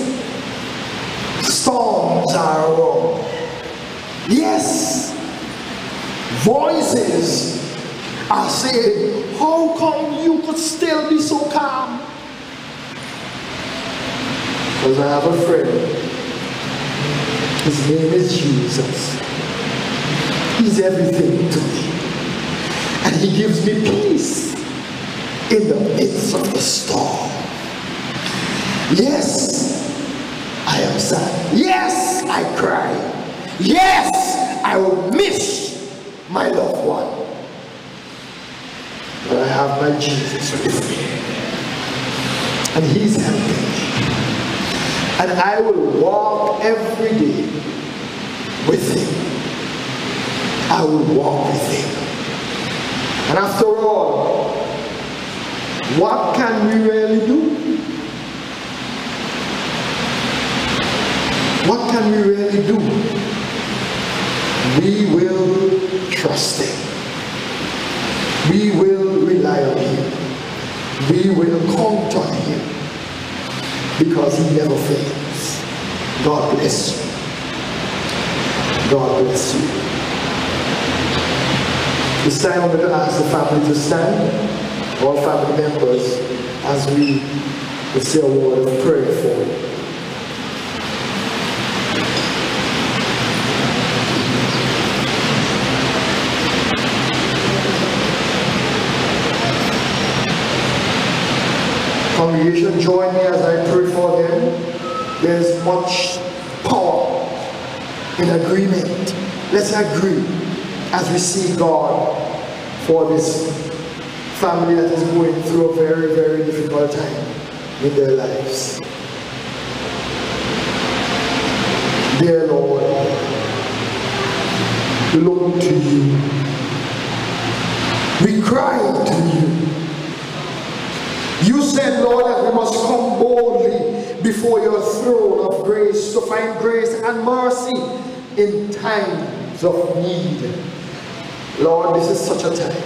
storms are around. Yes, voices are saying, how come you could still be so calm? Because I have a friend. His name is Jesus. He's everything to me. And he gives me peace in the midst of the storm. Yes, I am sad. Yes, I cry. Yes, I will miss my loved one. But I have my Jesus with me. And he's helping me. And I will walk every day with him. I will walk with him. And after all, what can we really do? What can we really do? We will trust him. We will rely on him. We will count on him. Because he never fails. God bless you. God bless you. This time I'm going to ask the family to stand, all family members, as we will say a word of prayer for you. Congregation, join me as I pray for them. There's much power in agreement. Let's agree as we seek God for this family that is going through a very, very difficult time in their lives. Dear Lord, we look to you. We cry to you. You said, Lord, that we must come boldly before your throne of grace to find grace and mercy in times of need. Lord, this is such a time.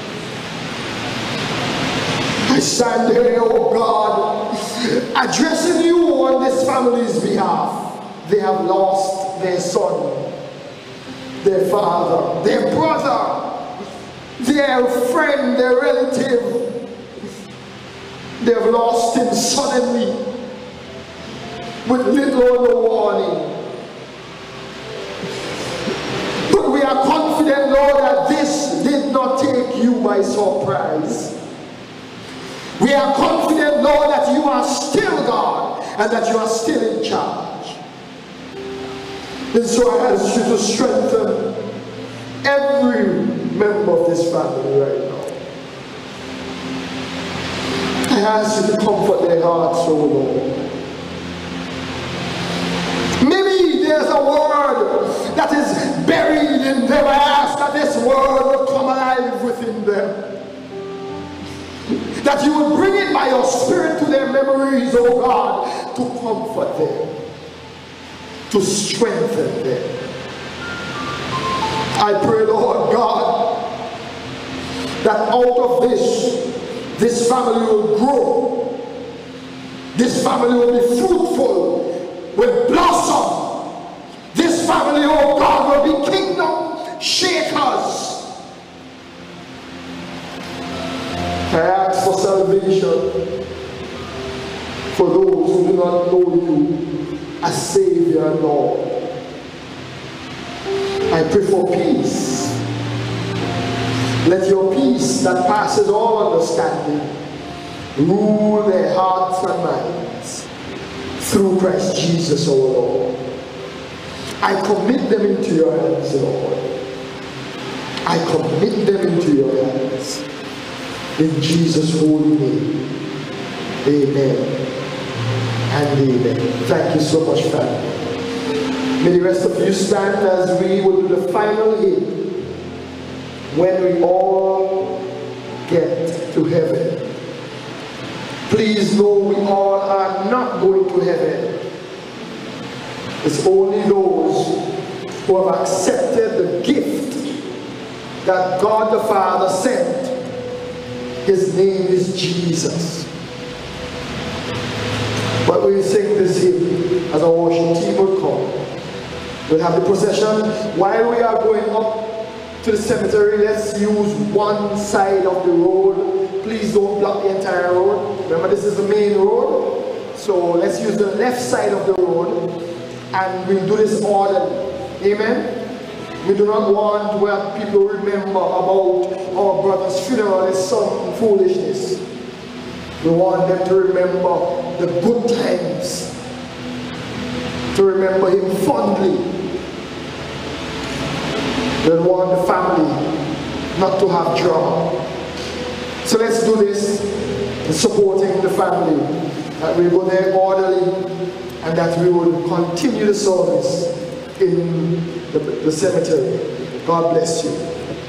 I stand here, oh God, addressing you on this family's behalf. They have lost their son, their father, their brother, their friend, their relative. They have lost him suddenly, with little or no warning. But we are confident, Lord, that this did not take you by surprise. We are confident, Lord, that you are still God and that you are still in charge. And so I ask you to strengthen every member of this family right now. ask you to comfort their hearts, O Lord. Maybe there's a word that is buried in them. I ask that this word will come alive within them. That you will bring it by your Spirit to their memories, O God, to comfort them, to strengthen them. I pray, Lord God, that out of this family will grow. This family will be fruitful, will blossom. This family, oh God, will be kingdom shakers. I ask for salvation for those who do not know you as Savior and Lord. I pray for peace. Let your peace that passes all understanding rule their hearts and minds through Christ Jesus, our Lord. I commit them into your hands, Lord. I commit them into your hands. In Jesus' holy name. Amen and amen. Thank you so much, family. May the rest of you stand as we will do the final hymn when we all get to heaven. Please know we all are not going to heaven. It's only those who have accepted the gift that God the Father sent. His name is Jesus. But we sing this hymn as our worship team will come. We'll have the procession. While we are going up to the cemetery, let's use one side of the road. Please don't block the entire road. Remember, this is the main road. So let's use the left side of the road and we'll do this orderly. Amen? We do not want where people remember about our brother's funeral as some foolishness. We want them to remember the good times, to remember him fondly. We want the family not to have drama. So let's do this in supporting the family, that we go there orderly and that we will continue the service in the cemetery. God bless you.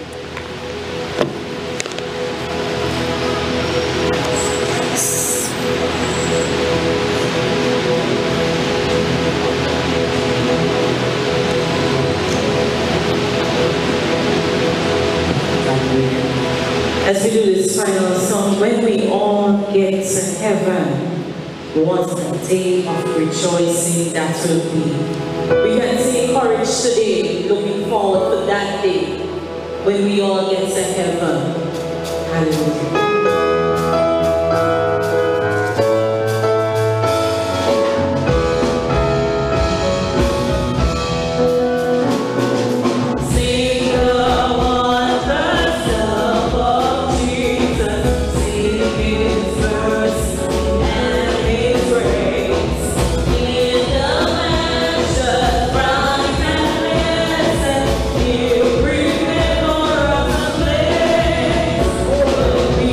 As we do this final song, when we all get to heaven, what a day of rejoicing that will be. We can take courage today, looking forward to that day when we all get to heaven. Hallelujah. Be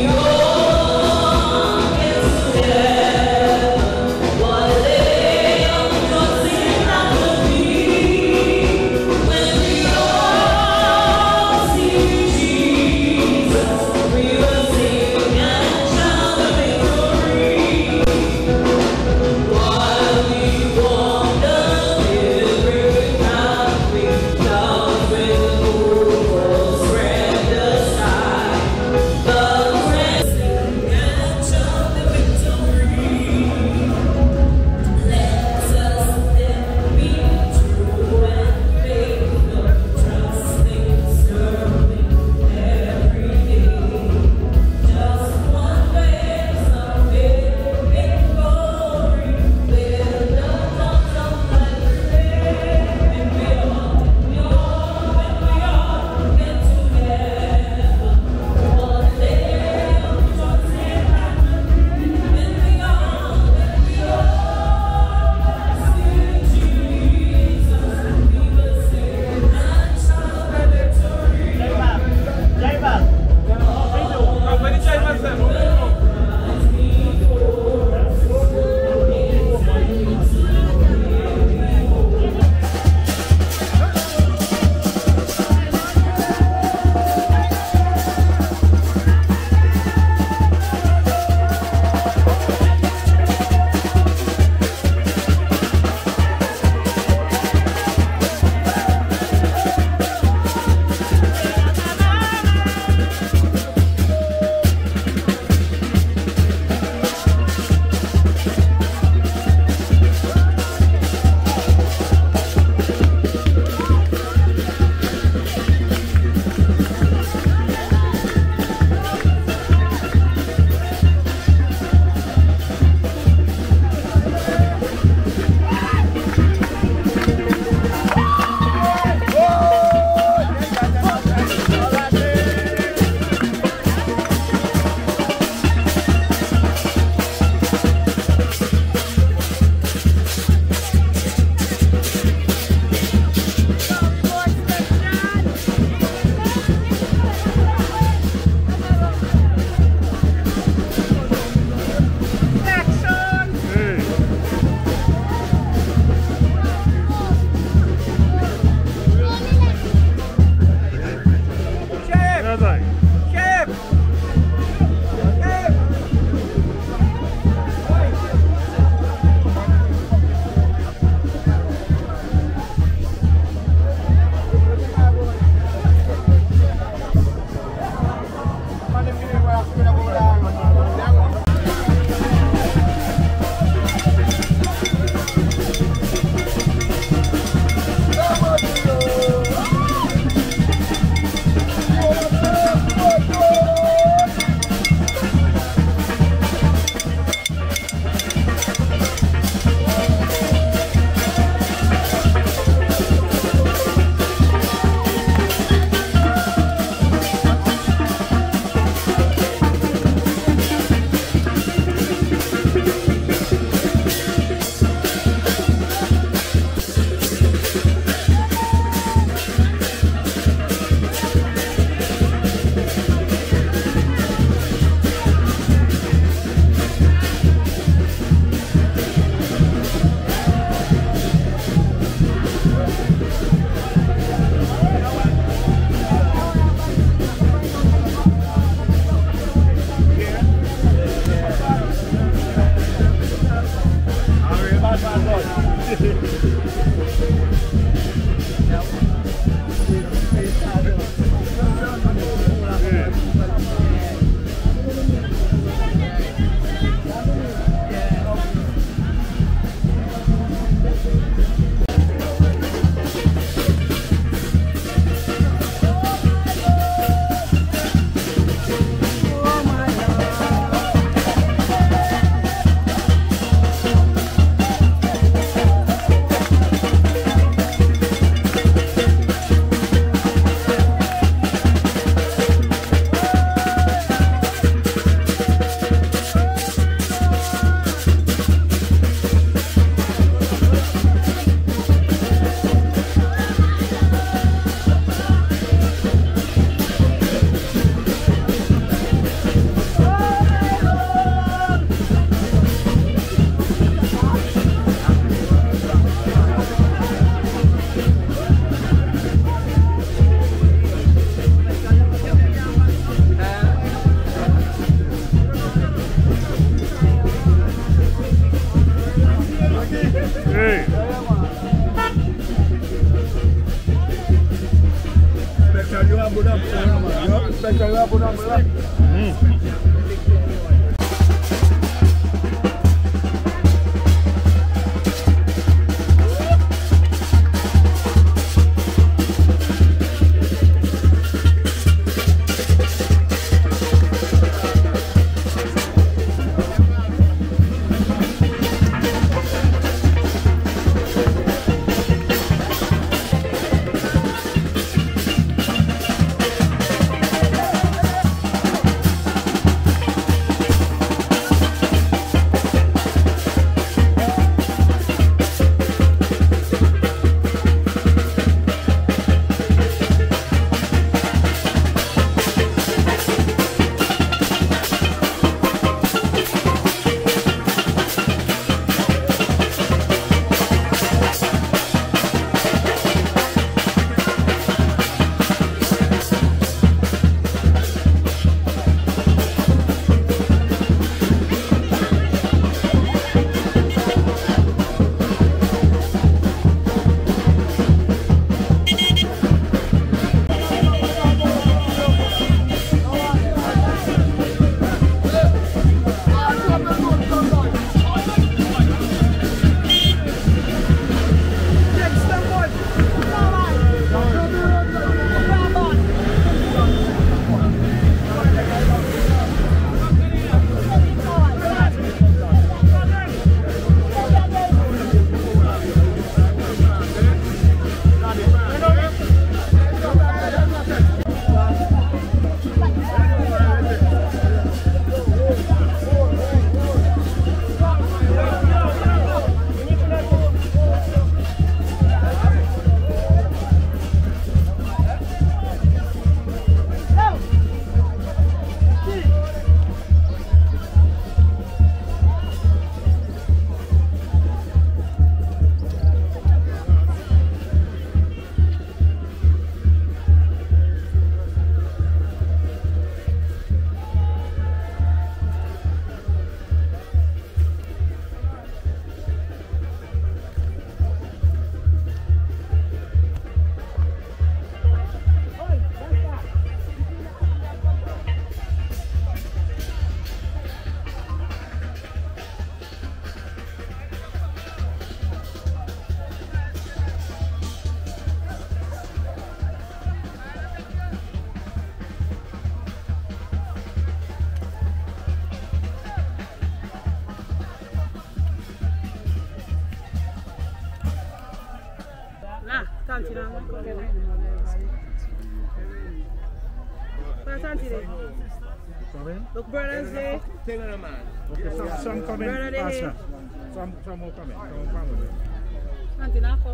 Look, brothers there. Tell her, man. Okay, some coming. Brother, some more coming. Some family. Auntie Nako.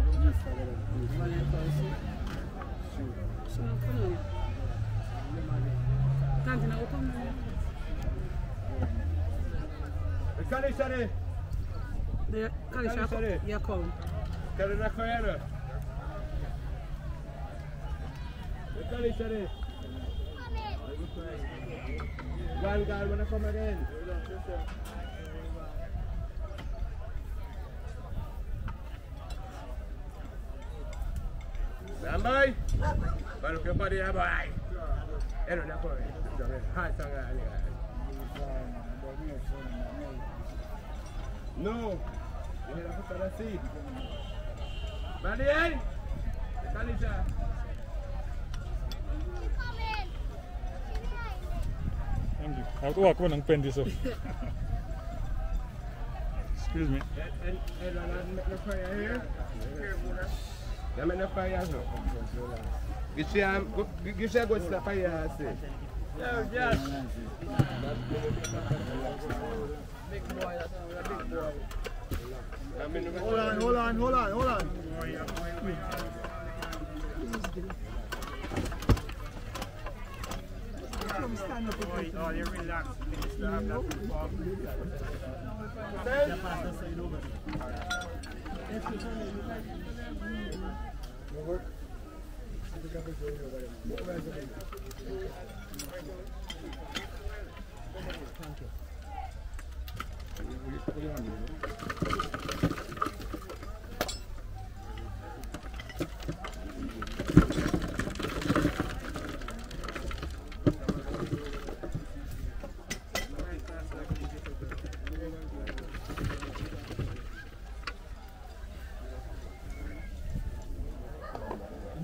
Auntie Nako, come on. Sorry. The Kalisha, you come. Tell her to fire. Sorry. One guy wanna come again. Sampai, baru ke pada ya boy. Nak kau. Hai sangat ni. No, ini aku tak rasa. Balik. Kalisha. Aku walk one and pen this up. Excuse me. And make the fire here. Let me the fire so. You see go to the fire say. Yes. Big boy, that's a big boy. Hold on. Stand up. Oh, you relax.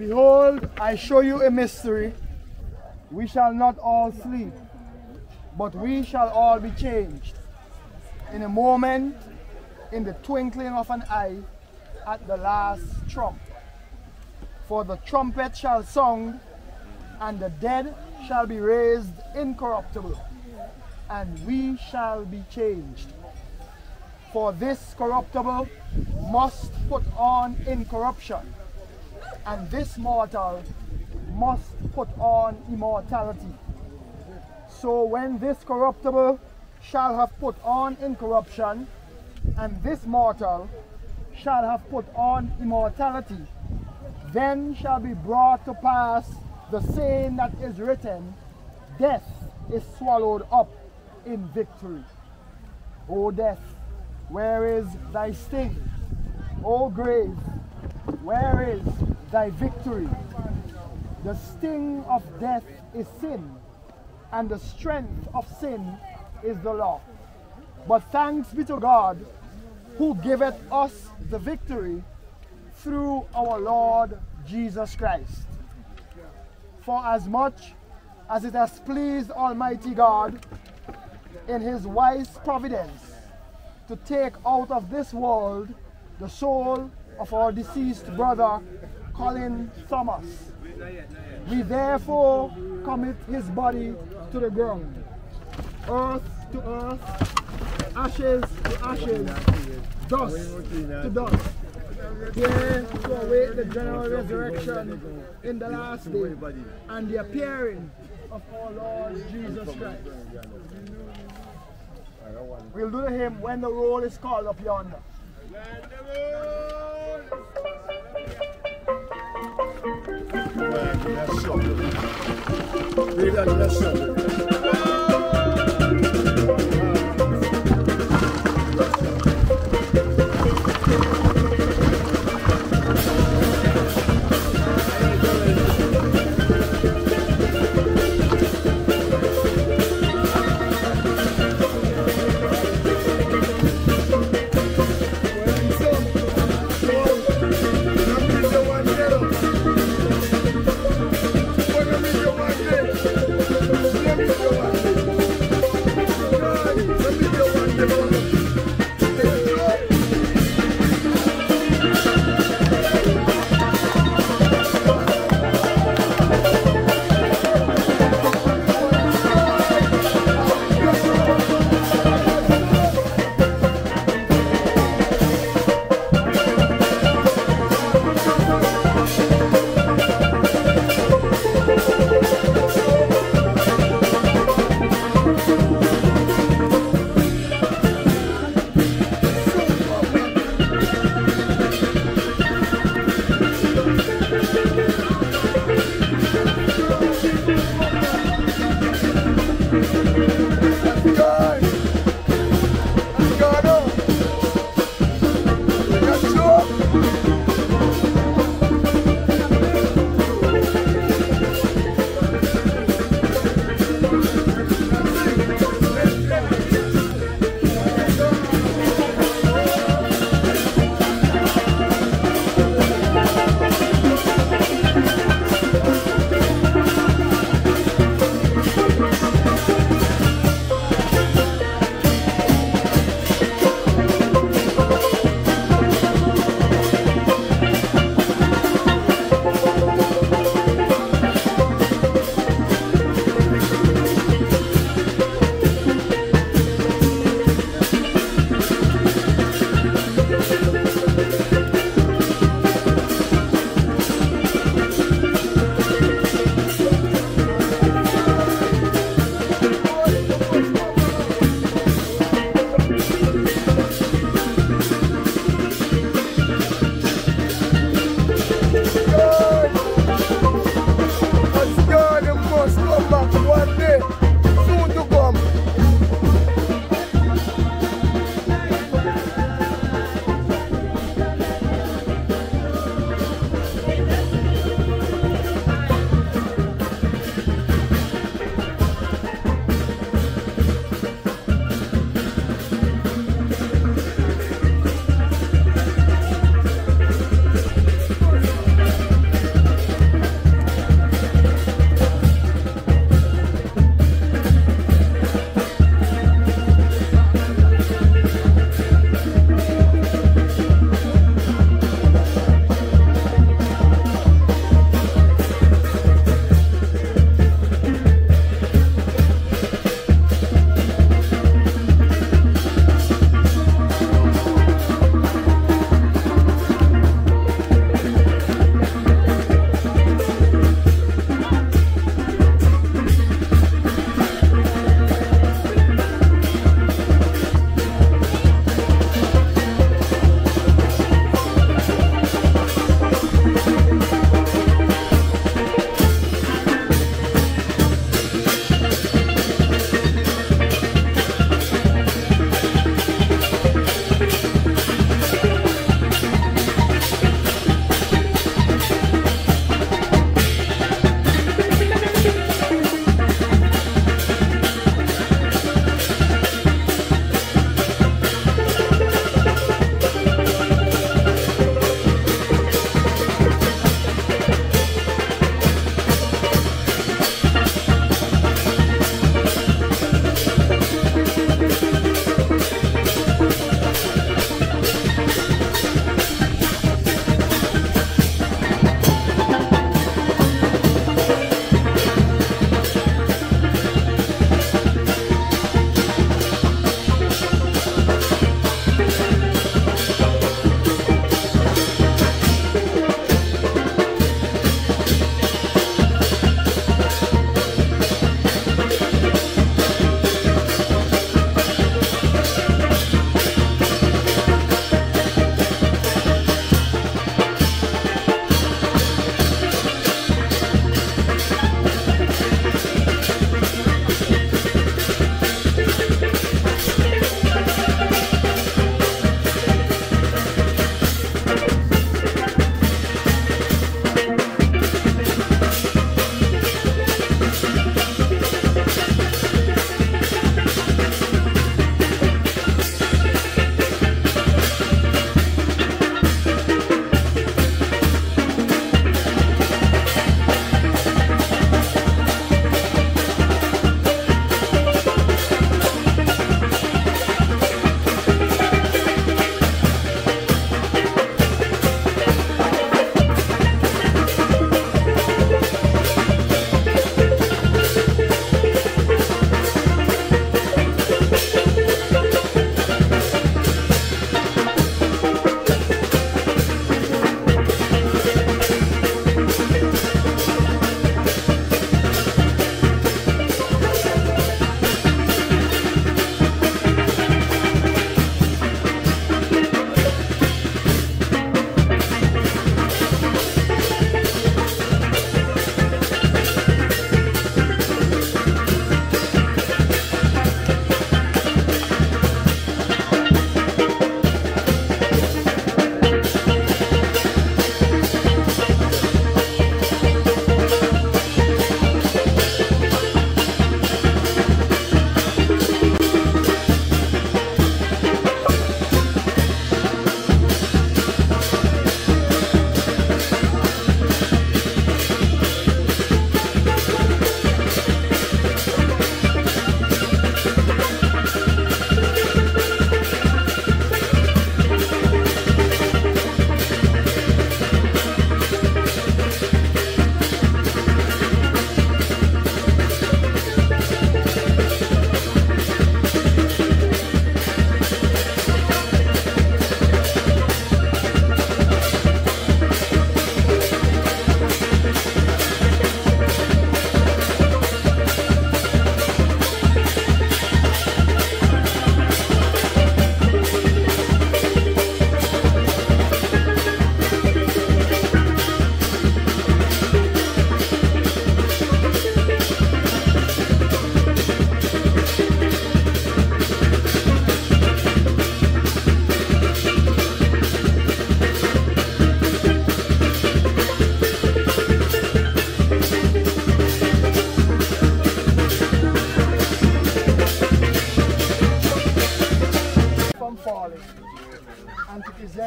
Behold, I show you a mystery. We shall not all sleep, but we shall all be changed. In a moment, in the twinkling of an eye, at the last trump. For the trumpet shall sound, and the dead shall be raised incorruptible, and we shall be changed. For this corruptible must put on incorruption, and this mortal must put on immortality. So when this corruptible shall have put on incorruption, and this mortal shall have put on immortality, then shall be brought to pass the saying that is written, death is swallowed up in victory. O death, where is thy sting? O grave, where is thy victory? The sting of death is sin, and the strength of sin is the law. But thanks be to God, who giveth us the victory through our Lord Jesus Christ. For as much as it has pleased Almighty God in his wise providence to take out of this world the soul of our deceased brother Collin Thomas, we therefore commit his body to the ground, earth to earth, ashes to ashes, dust to dust, here to await the general resurrection in the last day and the appearing of our Lord Jesus Christ. We'll do the hymn When the Roll is Called Up Yonder.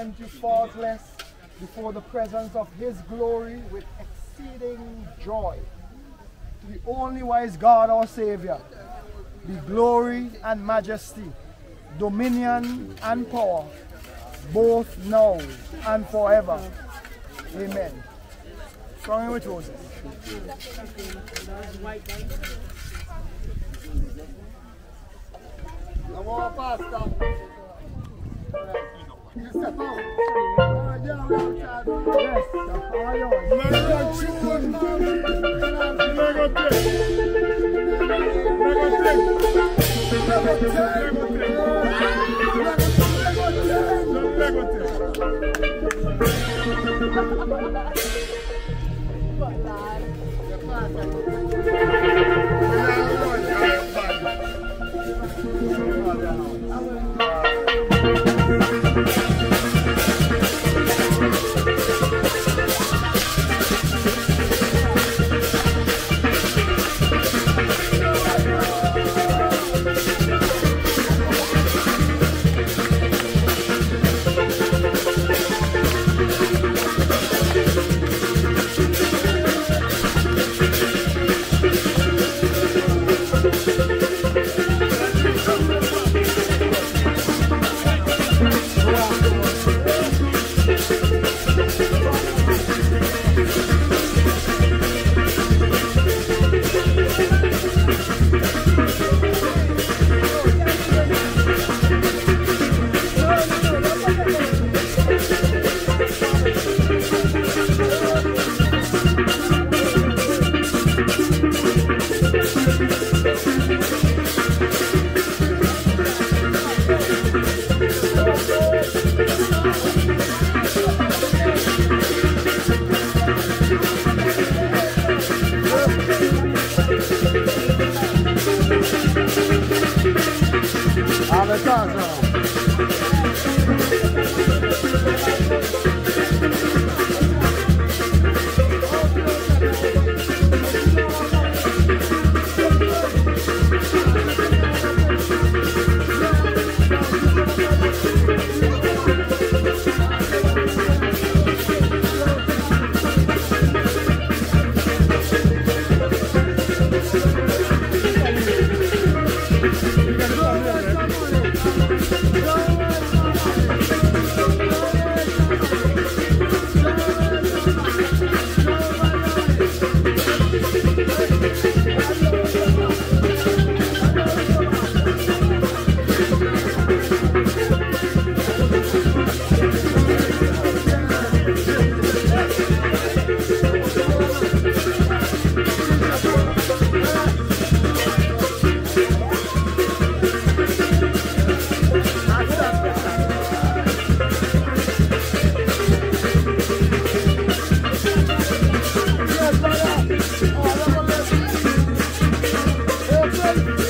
present you faultless before the presence of his glory with exceeding joy. To the only wise God, our Savior, be glory and majesty, dominion and power, both now and forever. Amen. Strong with roses. Come on, Pastor. You step out. Yes, how are you? Yes, brother.